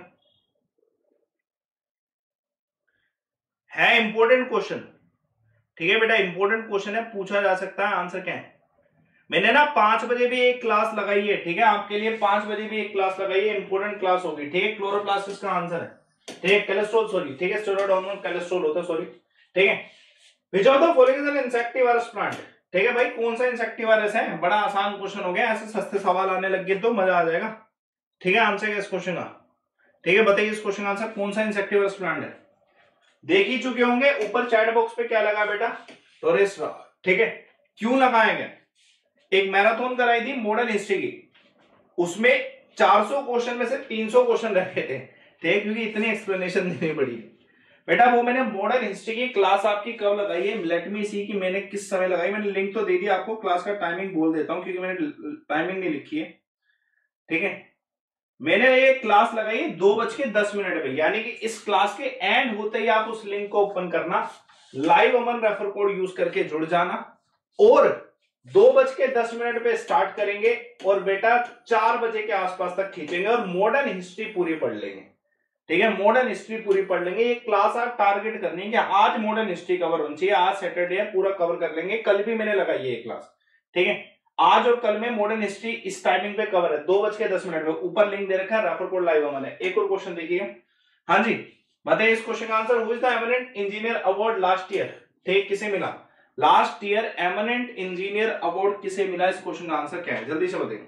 S1: है इंपॉर्टेंट क्वेश्चन, ठीक है बेटा, इंपॉर्टेंट क्वेश्चन है, पूछा जा सकता है, आंसर क्या है। मैंने ना पांच बजे भी एक क्लास लगाई है, ठीक है, आपके लिए पांच बजे भी एक क्लास लगाई है, इंपॉर्टेंट क्लास होगी, ठीक है। क्लोरोप्लास्ट इसका आंसर है, ठीक है, कोलेस्ट्रॉल सॉरी, ठीक है, स्टेरॉइड हार्मोन कोलेस्ट्रॉल होता है, सॉरी, ठीक है। Which of the following is an insectivorous plant, ठीक है भाई, कौन सा इंसेक्टिवायरस है, बड़ा आसान क्वेश्चन हो गया, ऐसे सस्ते सवाल आने लग गए तो मजा आ जाएगा, ठीक है। आंसर क्या इस क्वेश्चन का, ठीक है, बताइए इस क्वेश्चन का आंसर, कौन सा इंसेक्टिवायरस प्लांट है, देख ही चुके होंगे, ऊपर चैट बॉक्स पे क्या लगा बेटा, टोरेस, ठीक है। क्यों लगाया गया, एक मैराथन कराई थी मॉडर्न हिस्ट्री की, उसमें चार सौ क्वेश्चन में से तीन सौ क्वेश्चन रखे थे, ठीक, क्योंकि इतनी एक्सप्लेनेशन देनी पड़ी बेटा। वो मैंने मॉडर्न हिस्ट्री की क्लास आपकी कब लगाई है, लेट मी सी कि मैंने किस समय लगाई, मैंने लिंक तो दे दिया आपको, क्लास का टाइमिंग बोल देता हूं क्योंकि मैंने टाइमिंग नहीं लिखी है, ठीक है। मैंने ये क्लास लगाई है दो बज के दस मिनट पे, यानी कि इस क्लास के एंड होते ही आप उस लिंक को ओपन करना, live Aman refer code use करके जुड़ जाना, और दो बज के दस मिनट पे स्टार्ट करेंगे और बेटा चार बजे के आसपास तक खींचेंगे और मॉडर्न हिस्ट्री पूरी पढ़ लेंगे, ठीक है, मॉडर्न हिस्ट्री पूरी पढ़ लेंगे। ये क्लास आप टारगेट करनी है कि आज मॉडर्न हिस्ट्री कवर होनी चाहिए, आज सैटरडे है, पूरा कवर कर लेंगे। कल भी मैंने लगाई है ये क्लास, ठीक है, आज और कल में मॉडर्न हिस्ट्री इस टाइमिंग पे कवर है, दो बज के दस मिनट में, ऊपर लिंक दे रखा है, रेफर कोड लाइव अमन है। एक और क्वेश्चन देखिए, हाँ जी बताइए इस क्वेश्चन का answer, who is the eminent engineer award last year, ठीक, किसे मिला last year eminent engineer award किसे मिला, इस क्वेश्चन का आंसर क्या है, जल्दी से बताइए।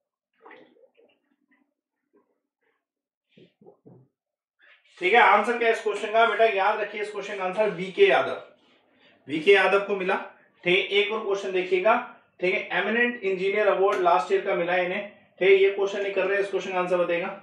S1: ठीक है, आंसर क्या है इस क्वेश्चन का बेटा, याद रखिए इस क्वेश्चन का answer V K Yadav, V K Yadav को मिला, ठीक है। एक और क्वेश्चन देखिएगा, ठीक है, eminent engineer award last year का मिला इन्हें, ठीक है। ये क्वेश्चन नहीं कर रहे, इस क्वेश्चन का आंसर बताएगा।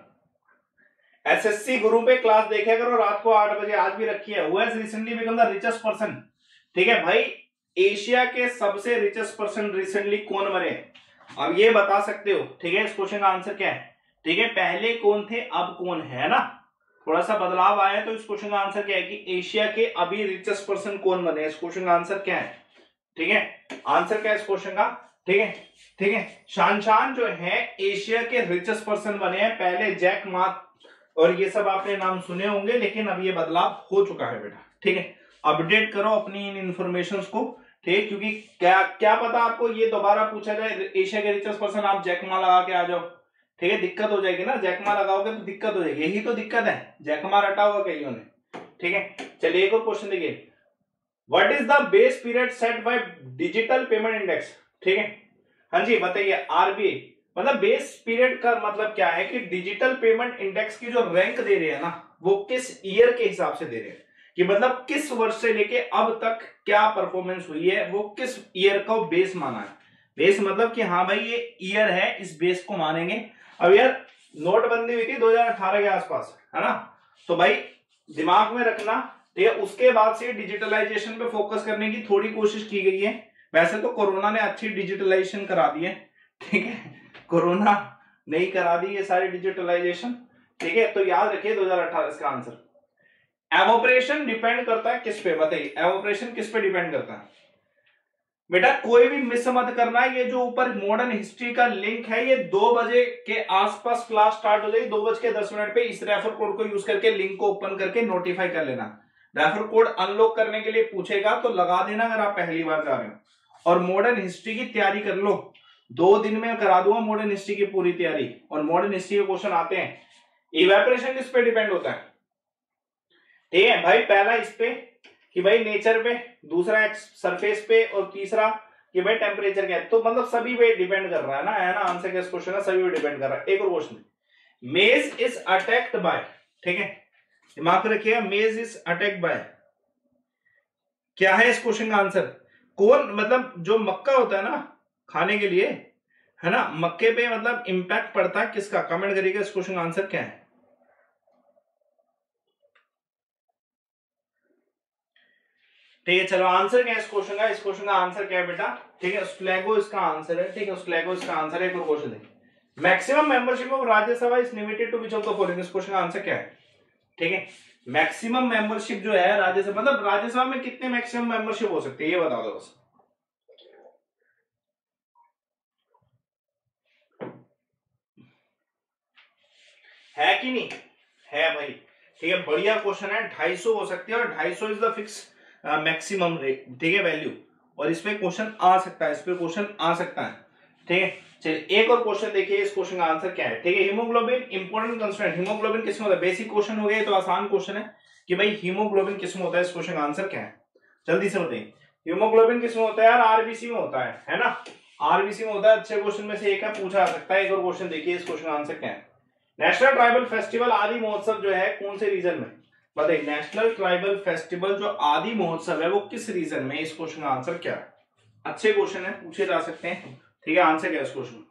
S1: एसएससी गुरु पे क्लास देखा करो रात को आठ बजे, आज भी रखी है। Who has recently become the richest person, ठीक है भाई, एशिया के सबसे रिचेस्ट पर्सन रिसेंटली कौन बने, अब ये बता सकते हो, ठीक है। इस क्वेश्चन का आंसर क्या है, ठीक है, पहले कौन थे अब कौन है ना, थोड़ा सा बदलाव आया, तो इस क्वेश्चन का आंसर क्या है कि एशिया के अभी रिचेस्ट पर्सन कौन बने, इस क्वेश्चन का आंसर क्या है, ठीक है, आंसर क्या है इस क्वेश्चन का, ठीक है, ठीक है। शानशान जो है एशिया के रिचेस्ट पर्सन बने हैं, पहले जैक मा और ये सब आपने नाम सुने होंगे, लेकिन अब ये बदलाव हो चुका है बेटा, ठीक है। अपडेट करो अपनी इन इंफॉर्मेशन को, ठीक, क्योंकि क्या क्या पता आपको ये दोबारा पूछा जाए एशिया के रिचेस्ट पर्सन, आप जैकमा लगा के आ जाओ, ठीक है, दिक्कत हो जाएगी ना, जैकमा लगाओगे तो दिक्कत हो जाएगी, यही तो दिक्कत है, जैकमा रटा हुआ कईयों ने, ठीक है। चलिए एक और क्वेश्चन देखिए, what is the base period set by digital payment index, ठीक है, हाँ जी बताइए। आरबीआई मतलब बेस पीरियड का मतलब क्या है कि डिजिटल पेमेंट इंडेक्स की जो रैंक दे रहे हैं ना, वो किस ईयर के हिसाब से दे रहे हैं, कि मतलब किस वर्ष से लेके अब तक क्या परफॉर्मेंस हुई है, वो किस ईयर का बेस माना है। बेस मतलब कि हाँ भाई ये ईयर है, इस बेस को मानेंगे। अब यार नोटबंदी हुई थी दो हज़ार अठारह के आसपास, है ना, तो भाई दिमाग में रखना, ठीक है। उसके बाद से डिजिटलाइजेशन पे फोकस करने की थोड़ी कोशिश की गई है, वैसे तो कोरोना ने अच्छी डिजिटलाइजेशन करा दी है, ठीक है, कोरोना नहीं करा दी ये सारी डिजिटलाइजेशन, ठीक है। तो याद रखिए दो हज़ार अठारह इसका आंसर। एवोपरेशन डिपेंड करता है किस पे, बताइए एवोपरेशन किस पे डिपेंड करता है बेटा, कोई भी मिस मत करना। ये जो ऊपर मॉडर्न हिस्ट्री का लिंक है, ये दो बजे के आसपास क्लास स्टार्ट हो जाएगी, दो बज के दस मिनट पे, इस रेफर कोड को यूज करके लिंक को ओपन करके नोटिफाई कर लेना। रेफर कोड अनलॉक करने के लिए पूछेगा तो लगा देना अगर आप पहली बार जा रहे हो, और मॉडर्न हिस्ट्री की तैयारी कर लो, दो दिन में करा दूंगा मॉडर्न हिस्ट्री की पूरी तैयारी। और मॉडर्न हिस्ट्री के क्वेश्चन आते हैं, इवेपोरेशन किस पे डिपेंड होता है, ठीक है भाई, पहला इस पे कि भाई नेचर पे, दूसरा सरफेस पे, और तीसरा कि भाई टेम्परेचर क्या है, तो मतलब सभी पे डिपेंड कर रहा है ना, है ना, आंसर क्या इस क्वेश्चन का, सभी पे डिपेंड कर रहा है। एक और क्वेश्चन, मेज इज अटैक्ड बाय, ठीक है, दिमाग में रखिएगा, मेज इज अटैक्ड बाय, क्या है इस क्वेश्चन का आंसर, कौन, मतलब जो मक्का होता है ना खाने के लिए, है ना, मक्के पे मतलब इंपैक्ट पड़ता है किसका, कमेंट करिएगा, इस क्वेश्चन का आंसर क्या है। ठीक है, चलो आंसर क्या है इस क्वेश्चन का, इस क्वेश्चन का आंसर क्या है बेटा, ठीक है, स्क्लेगो इसका आंसर है, ठीक है, स्क्लेगो इसका आंसर है। एक और क्वेश्चन देखिए, maximum membership of Rajya Sabha is limited to which of the following, इस क्वेश्चन का आंसर क्या है, ठीक है, मैक्सिमम मेंबरशिप जो है राज्यसभा, मतलब राज्यसभा में कितने मैक्सिमम मेंबरशिप हो सकती है ये बता दो बस, है कि नहीं है भाई, ठीक है, बढ़िया क्वेश्चन है, ढाई सौ हो सकती है, और ढाई सौ is the fix maximum rate, ठीक है, वैल्यू, और इस पे क्वेश्चन आ सकता है, इस पे क्वेश्चन आ सकता है, ठीक है। चलिए एक और क्वेश्चन देखिए, इस क्वेश्चन का आंसर क्या है, ठीक है, हीमोग्लोबिन इंपॉर्टेंट कंस्टेंट, हीमोग्लोबिन किसमें होता है, बेसिक क्वेश्चन हो गया, तो आसान क्वेश्चन है कि भाई हीमोग्लोबिन किसमें होता है, इस क्वेश्चन का आंसर क्या है, जल्दी से बताइए, हीमोग्लोबिन किसमें होता है यार, आरबीसी में होता है, है ना, आरबीसी में होता है, अच्छे क्वेश्चन में से एक है, पूछा जा सकता है। एक और क्वेश्चन देखिए, इस क्वेश्चन का आंसर क्या है, नेशनल ट्राइबल फेस्टिवल आदि महोत्सव जो है कौन से रीजन में, बताइए, नेशनल ट्राइबल फेस्टिवल जो आदि महोत्सव है वो किस रीजन में, इस क्वेश्चन का आंसर क्या है, अच्छे क्वेश्चन है, पूछे जा सकते हैं, ठीक है, आंसर क्या है इस क्वेश्चन,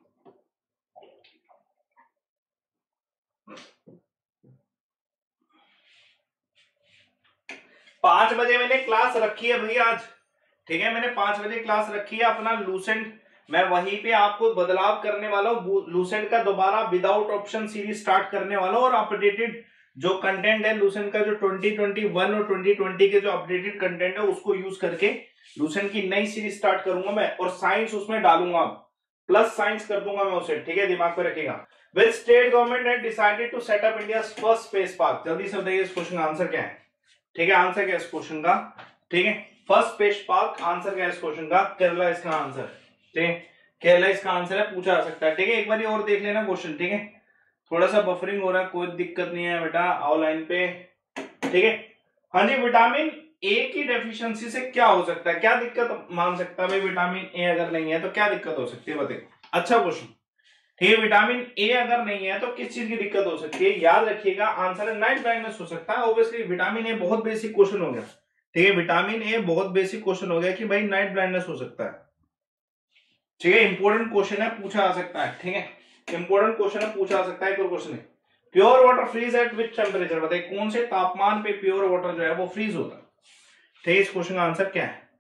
S1: पांच बजे मैंने क्लास रखी है भैया आज, ठीक है, मैंने पांच बजे क्लास रखी है, अपना लूसेंट मैं वहीं पे आपको बदलाव करने वाला हूँ, लूसेंट का दोबारा विदाउट ऑप्शन सीरीज स्टार्ट करने वाला हूँ, और अपडेटेड जो कंटेंट है लूसेंट का, जो ट्वेंटी ट्वेंटी वन और ट्वेंटी ट्वेंटी के जो अपडेटेड कंटेंट है उसको यूज करके लूसेंट की नई सीरीज स्टार्ट करूंगा मैं, और साइंस उसमें डालूंगा, प्लस साइंस कर दूंगा मैं उसे, ठीक है, दिमाग पे रखिएगा। Which state government had decided to set up India first space park, जल्दी से बताइए इस क्वेश्चन का आंसर क्या है, ठीक है, आंसर क्या है इस क्वेश्चन का, ठीक है, फर्स्ट स्पेस पार्क, आंसर क्या है इस क्वेश्चन का, केरला इसका आंसर, ठीक है, केरला इसका आंसर है, पूछा जा सकता है, ठीक है, एक बार और देख लेना क्वेश्चन, ठीक है, थोड़ा सा बफरिंग हो रहा है, कोई दिक्कत नहीं है बेटा, आओ लाइन पे, ठीक है। हाँ जी, विटामिन ए की डेफिशिएंसी से क्या हो सकता है, क्या दिक्कत मान सकता है भाई, विटामिन ए अगर नहीं है तो क्या दिक्कत हो सकती है, बताइए, अच्छा क्वेश्चन, ठीक है, विटामिन ए अगर नहीं है तो किस चीज की दिक्कत हो सकती है, याद रखिएगा आंसर है नाइट ब्लाइंडनेस हो सकता है, ऑब्वियसली विटामिन ए बहुत बेसिक क्वेश्चन हो गया, ठीक है, विटामिन ए बहुत बेसिक क्वेश्चन हो गया कि भाई नाइट ब्लाइंडनेस हो सकता है, ठीक है, इंपॉर्टेंट क्वेश्चन है, पूछा जा सकता है, ठीक है, इंपॉर्टेंट क्वेश्चन है, पूछा जा सकता है, कोई क्वेश्चन है, pure water freeze at which temperature, बताइए कौन से तापमान पे प्योर वाटर जो है वो फ्रीज होता है, ठीक है, इस क्वेश्चन का आंसर क्या है,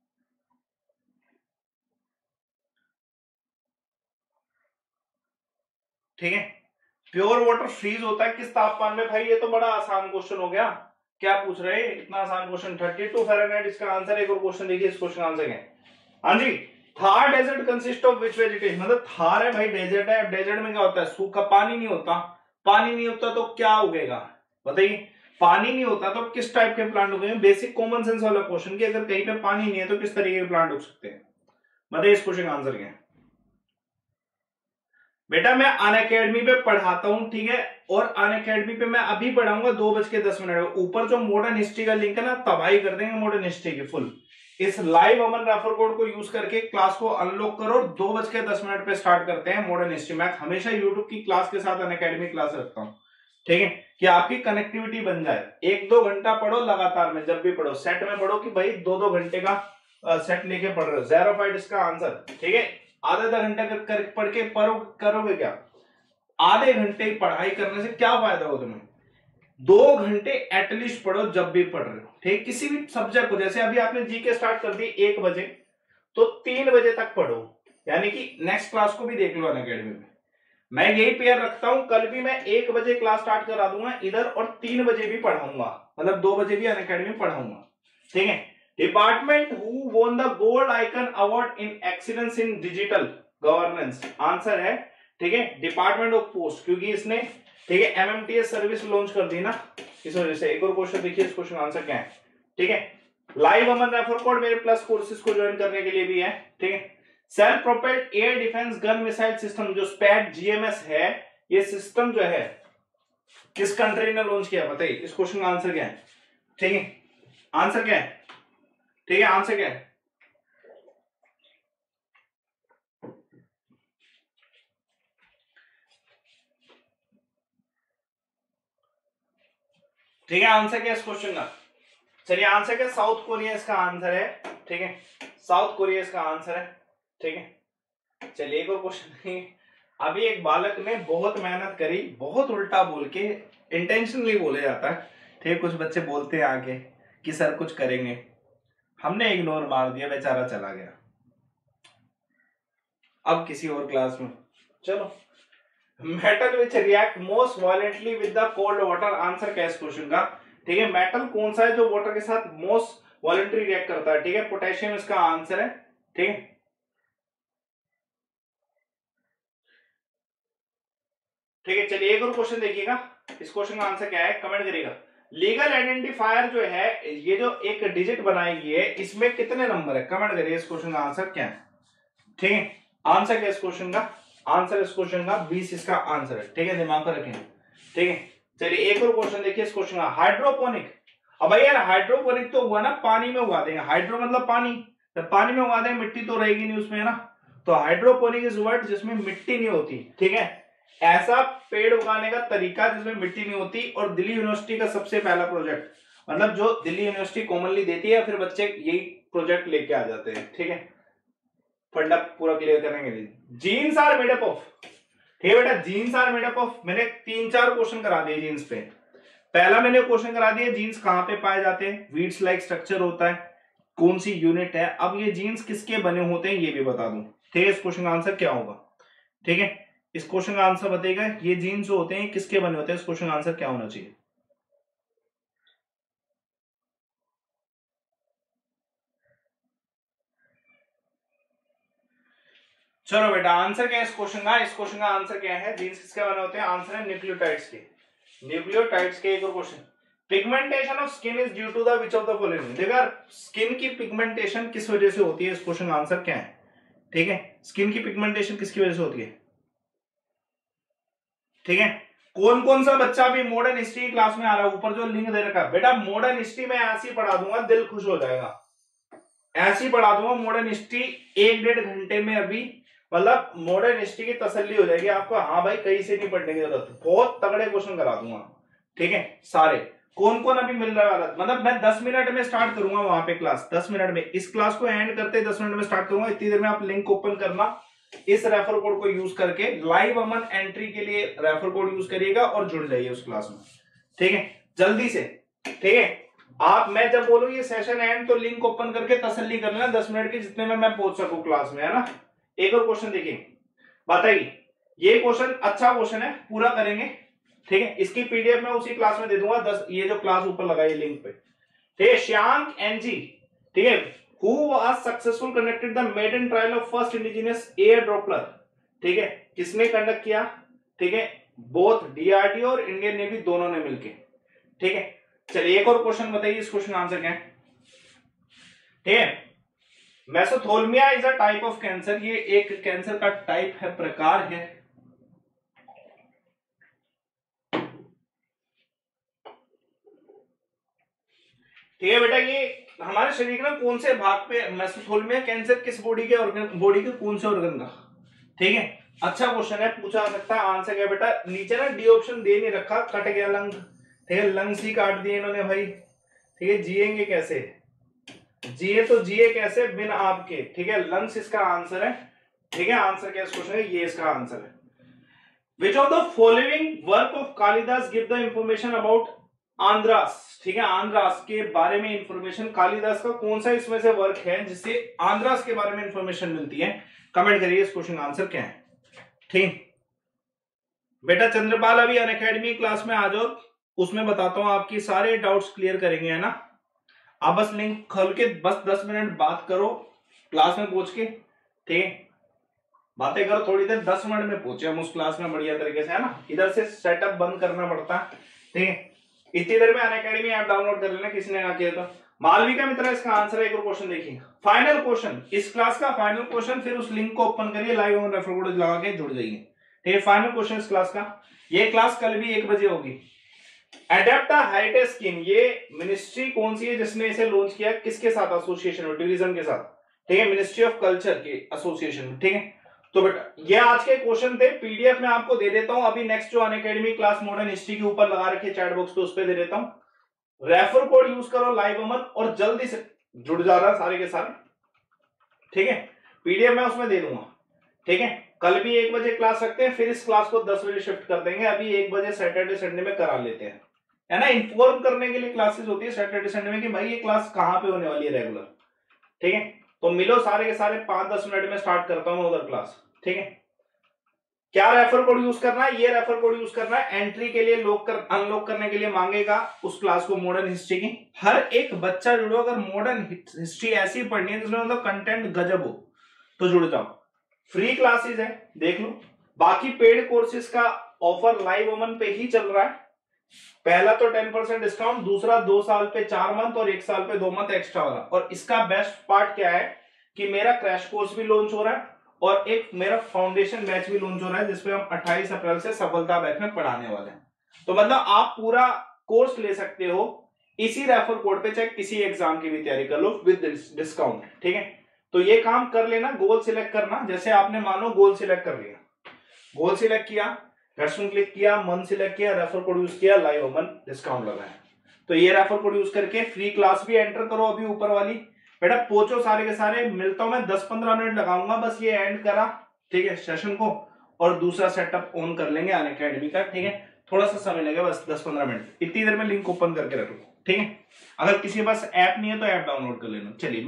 S1: ठीक है, प्योर वाटर फ्रीज होता है किस तापमान में, भाई ये तो बड़ा आसान क्वेश्चन हो गया, क्या पूछ रहे हैं इतना आसान क्वेश्चन, थर्टी टू फ़ारेनहाइट इसका आंसर। एक और क्वेश्चन देखिए, इस क्वेश्चन का आंसर क्या है, हाँ जी, Thar desert consist of which vegetation, मतलब थार है भाई डेजर्ट है, डेजर्ट में क्या होता है, सूखा पानी नहीं होता, पानी नहीं होता तो क्या उगेगा, बताइए, पानी नहीं होता तो किस टाइप के प्लांट उगेंगे, बेसिक कॉमन सेंस वाला क्वेश्चन कि अगर कहीं पे पानी नहीं है तो किस तरीके के प्लांट उग सकते हैं, बताइए इस क्वेश्चन का आंसर क्या है। बेटा मैं अनअकैडमी पे पढ़ाता हूं, ठीक है, और अनअकैडमी पे मैं अभी पढ़ाऊंगा दो बज के दस मिनट ऊपर जो मॉडर्न हिस्ट्री का लिंक है ना, तबाही कर देंगे मॉडर्न हिस्ट्री की फुल, इस लाइव अमन रेफर कोड को यूज करके क्लास को अनलॉक करो, दो बज के दस मिनट पे स्टार्ट करते हैं मॉडर्न हिस्ट्री। मैं हमेशा यूट्यूब की क्लास के साथ अनअकैडमी क्लास रखता हूँ, ठीक है, कि आपकी कनेक्टिविटी बन जाए, एक दो घंटा पढ़ो लगातार में, जब भी पढ़ो सेट में पढ़ो कि भाई दो दो घंटे का सेट लेके पढ़ रहे हो, ज़ेरोफाइट इसका आंसर, ठीक है, आधा आधा घंटा कर, कर पढ़ के पढ़ो, करोगे क्या, आधे घंटे पढ़ाई करने से क्या फायदा हो तुम्हें, दो घंटे एटलीस्ट पढ़ो जब भी पढ़ रहे हो, ठीक, किसी भी सब्जेक्ट को, जैसे अभी आपने जीके स्टार्ट कर दी एक बजे तो तीन बजे तक पढ़ो, यानी कि नेक्स्ट क्लास को भी देख लो अनअकैडमी में, मैं यही पेयर रखता हूं, कल भी मैं एक बजे क्लास स्टार्ट करा दूंगा इधर और तीन बजे भी पढ़ाऊंगा, मतलब दो बजे भी अनअकैडमी पढ़ाऊंगा, ठीक है। Department who won the gold icon award in excellence in digital governance, answer है, ठीक है, डिपार्टमेंट ऑफ पोस्ट, क्योंकि इसने, ठीक है, एमएमटीएस सर्विस लॉन्च कर दी ना, इस वजह से। एक और क्वेश्चन देखिए, इस क्वेश्चन का आंसर क्या है, ठीक है। लाइव अमन रेफर कोड मेरे प्लस कोर्सेज को ज्वाइन करने के लिए भी है, ठीक है। Self propelled air defence gun missile system जो स्पैड जीएमएस है, ये सिस्टम जो है किस कंट्री ने लॉन्च किया, बताइए। इस क्वेश्चन का आंसर क्या है, ठीक है। आंसर क्या है, ठीक है, आंसर क्या है, ठीक है। आंसर क्या है इस क्वेश्चन का, चलिए आंसर क्या, साउथ कोरिया इसका आंसर है, ठीक है। साउथ कोरिया इसका आंसर है, ठीक है। चलिए एक और क्वेश्चन। अभी एक बालक ने बहुत मेहनत करी, बहुत उल्टा बोल के, इंटेंशनली बोले जाता है, ठीक है। कुछ बच्चे बोलते हैं आगे कि सर कुछ करेंगे, हमने इग्नोर मार दिया, बेचारा चला गया। अब किसी और क्लास में चलो। Metal which react most violently with the cold water, answer क्या है इस क्वेश्चन का, ठीक है। मेटल कौन सा है जो वाटर के साथ मोस्ट वायलेंटली रिएक्ट करता है, ठीक है। पोटेशियम इसका आंसर है, ठीक है। ठीक है, चलिए एक और क्वेश्चन देखिएगा, इस क्वेश्चन का आंसर क्या है, कमेंट करिएगा। लीगल आइडेंटिफायर जो है, ये जो एक डिजिट बनाएगी है, इसमें कितने नंबर है, कमेंट करिए। इस क्वेश्चन का आंसर क्या है, ठीक है। आंसर क्या इस क्वेश्चन का, आंसर इस क्वेश्चन का बीस इसका आंसर है, ठीक है। दिमाग पर रखें, ठीक है। चलिए एक और क्वेश्चन देखिए, इस क्वेश्चन का हाइड्रोपोनिक। अब भाई यार हाइड्रोपोनिक तो हुआ ना, पानी में उगा देंगे, हाइड्रो मतलब पानी, तो पानी में उगा देंगे, मिट्टी तो रहेगी नहीं उसमें, है ना। तो हाइड्रोपोनिक इज वर्ड जिसमें मिट्टी नहीं होती, ठीक है। ऐसा पेड़ उगाने का तरीका जिसमें मिट्टी नहीं होती, और दिल्ली यूनिवर्सिटी का सबसे पहला प्रोजेक्ट, मतलब जो दिल्ली यूनिवर्सिटी कॉमनली देती है, फिर बच्चे यही प्रोजेक्ट लेके आ जाते हैं, ठीक है। फंडा पूरा क्लियर करने के लिए, genes are made up of, ठीक है बेटा, genes are made up of. मैंने तीन चार क्वेश्चन करा दिए जीन्स पे। पहला मैंने क्वेश्चन करा दिया जीन्स कहां पे पाए जाते हैं, वीड्स लाइक स्ट्रक्चर होता है, कौन सी यूनिट है। अब ये जीन्स किसके बने होते हैं ये भी बता दूं, ठीक है। इस क्वेश्चन का आंसर क्या होगा, ठीक है। इस क्वेश्चन का आंसर बताइएगा, ये जीन्स जो होते हैं किसके बने होते हैं, इस क्वेश्चन का आंसर क्या होना चाहिए। चलो बेटा आंसर क्या है इस क्वेश्चन का, इस क्वेश्चन का आंसर क्या है, जीन्स किसके बने होते हैं, आंसर है न्यूक्लियोटाइड्स के, न्यूक्लियोटाइड्स के। एक और question, pigmentation of skin is due to the which of the following. देखा स्किन की पिगमेंटेशन किस वजह से होती है, इस क्वेश्चन का आंसर क्या है, ठीक है। स्किन की पिगमेंटेशन किसकी वजह से होती है, ठीक है। कौन कौन सा बच्चा भी मॉडर्न हिस्ट्री क्लास में आ रहा है, ऊपर जो लिंक दे रखा है बेटा, मॉडर्न हिस्ट्री में ऐसी पढ़ा दूंगा दिल खुश हो जाएगा, ऐसी पढ़ा दूंगा मॉडर्न हिस्ट्री एक डेढ़ घंटे में, अभी मतलब मॉडर्न हिस्ट्री की तसल्ली हो जाएगी आपको, हाँ भाई कहीं से नहीं पढ़ने की जरूरत, बहुत तगड़े क्वेश्चन करा दूंगा, ठीक है। सारे कौन कौन अभी मिल रहा है, मतलब मैं दस मिनट में स्टार्ट करूंगा वहां पे क्लास, दस मिनट में इस क्लास को एंड करते दस मिनट में स्टार्ट करूंगा, इतनी देर में आप लिंक ओपन करना, इस रेफर कोड को यूज करके लाइव अमन एंट्री के लिए रेफर कोड यूज करिएगा और जुड़ जाइए उस क्लास में, ठीक है, जल्दी से, ठीक है। आप मैं जब बोलूं ये सेशन एंड तो लिंक ओपन करके तसल्ली कर लेना दस मिनट की, जितने में मैं पहुंच सकूं क्लास में, है ना। एक और क्वेश्चन देखिए, बताइए, ये क्वेश्चन अच्छा क्वेश्चन है, पूरा करेंगे, ठीक है। इसकी पीडीएफ मैं उसी क्लास में दे दूंगा, दस ये जो क्लास ऊपर लगाई लिंक पे, ठीक है। श्यांक एनजी, ठीक है, who was successful conducted the maiden trial of first indigenous air dropper, ठीक है, किसने कंडक्ट किया, ठीक है, बोथ डीआरडीओ और इंडियन नेवी दोनों ने मिलकर, ठीक है। चलिए एक और क्वेश्चन बताइए, इस क्वेश्चन आंसर क्या है, ठीक है। Mesothelia is a type of cancer, ये एक कैंसर का टाइप है, प्रकार है, ठीक है बेटा। ये हमारे शरीर में कौन से भाग पे मेसोथेलिया कैंसर, किस बॉडी के ऑर्गन, बॉडी के कौन से ऑर्गन का, ठीक है। अच्छा क्वेश्चन है, पूछा जा सकता है, आंसर क्या बेटा, नीचे ना डी ऑप्शन दे नहीं रखा, कट गया लंग, ठीक है, लंग्स ही काट दिए इन्होंने भाई, ठीक है। जिएंगे कैसे, जिए तो जिए कैसे बिन आपके, ठीक है, लंग्स इसका आंसर है, ठीक है। आंसर क्या इस क्वेश्चन है, ये इसका आंसर है। Which of the following work of Kalidas give the information about Andhras, ठीक है, आंध्रास के बारे में इंफॉर्मेशन, कालिदास का कौन सा इसमें से वर्क है जिससे आंध्रास के बारे में इंफॉर्मेशन मिलती है, कमेंट करिए इस क्वेश्चन का आंसर क्या है, ठीक बेटा। चंद्रपाल अभी अनअकैडमी क्लास में आ जाओ, उसमें बताता हूं, आपकी सारे डाउट्स क्लियर करेंगे, है ना। आप बस लिंक खोल के बस दस मिनट बात करो क्लास में पहुंच के, ठीक है, बातें करो थोड़ी देर, दस मिनट में पहुंचे हम उस क्लास में बढ़िया तरीके से, है ना। इधर से सेटअप बंद करना पड़ता है, ठीक है। इतनी देर में अनअकैडमी ऐप डाउनलोड कर लेना, किसी ने ना किया तो। मालविका मित्रा इसका आंसर है। एक और क्वेश्चन देखिए, फाइनल क्वेश्चन, इस क्लास का फाइनल क्वेश्चन, फिर उस लिंक को ओपन करिए, लाइव और रेफर कोड लगा के जुड़ जाइए। ठीक है, फाइनल क्वेश्चन इस क्लास का। ये क्लास कल भी एक बजे होगी। एडेप्ट हेरिटेज स्कीम, ये मिनिस्ट्री कौन सी है जिसने इसे लॉन्च किया, किसके साथ एसोसिएशन में, टूरिज्म के साथ। ठीक है, मिनिस्ट्री ऑफ कल्चर के एसोसिएशन में। ठीक है, तो बेटा ये आज के क्वेश्चन थे। पीडीएफ में आपको दे देता हूं अभी, नेक्स्ट जो अनअकैडमी क्लास मॉडर्न हिस्ट्री के ऊपर लगा रखे चैट बॉक्स पे, उस पर दे देता हूं। रेफर कोड यूज करो लाइव अमन, और जल्दी से जुड़ जा रहा सारे के सारे। ठीक है, पीडीएफ में उसमें दे दूंगा। ठीक है, कल भी एक बजे क्लास रखते हैं, फिर इस क्लास को दस बजे शिफ्ट कर देंगे। अभी एक बजे सैटरडे संडे में करा लेते हैं, है ना। इन्फॉर्म करने के लिए क्लासेस होती है सैटरडे संडे में कि भाई ये क्लास कहां पे होने वाली है रेगुलर। ठीक है, तो मिलो सारे के सारे, पांच दस मिनट में स्टार्ट करता हूं उधर क्लास। ठीक है, क्या रेफर कोड यूज करना है, ये रेफर कोड यूज करना है। एंट्री के लिए लॉक कर अनलॉक करने के लिए मांगेगा उस क्लास को, मॉडर्न हिस्ट्री की। हर एक बच्चा जुड़ो, अगर मॉडर्न हिस्ट्री ऐसी पढ़नी है जिसमें मतलब कंटेंट गजब हो तो जुड़ जाओ। फ्री क्लासेस है, देख लो। बाकी पेड कोर्सेज का ऑफर लाइव ओमन पे ही चल रहा है। पहला तो टेन परसेंट डिस्काउंट, दूसरा दो साल पे चार मंथ और एक साल पे दो मंथ एक्स्ट्रा वाला। और इसका बेस्ट पार्ट क्या है कि मेरा क्रैश कोर्स भी लॉन्च हो रहा है और एक मेरा फाउंडेशन बैच भी लॉन्च हो रहा है, जिसपे हम अट्ठाईस अप्रैल से सफलता बैच में पढ़ाने वाले हैं। तो मतलब आप पूरा कोर्स ले सकते हो इसी रेफर कोड पे, चाहे किसी एग्जाम की भी तैयारी कर लो विद डिस्काउंट। ठीक है, तो ये काम कर लेना। गोल सिलेक्ट करना, जैसे आपने मानो गोल सिलेक्ट कर लिया, गोल सिलेक्ट किया, रेस्टोरेंट क्लिक किया, मन सिलेक्ट किया, रेफर कोड यूज किया, लाइव ओमन डिस्काउंट लगाया। तो ये रेफर कोड यूज करके फ्री क्लास भी एंटर करो अभी ऊपर वाली। बेटा पहुंचो सारे के सारे, मिलता हूं मैं दस पंद्रह मिनट लगाऊंगा बस, ये एंड करा ठीक है सेशन को, और दूसरा सेटअप ऑन कर लेंगे अनअकैडमी का। ठीक है, थोड़ा सा समय लगेगा बस दस पंद्रह मिनट, इतनी देर में लिंक ओपन करके रखो। ठीक है, अगर किसी के पास ऐप नहीं है तो ऐप डाउनलोड कर लेना। चलिए।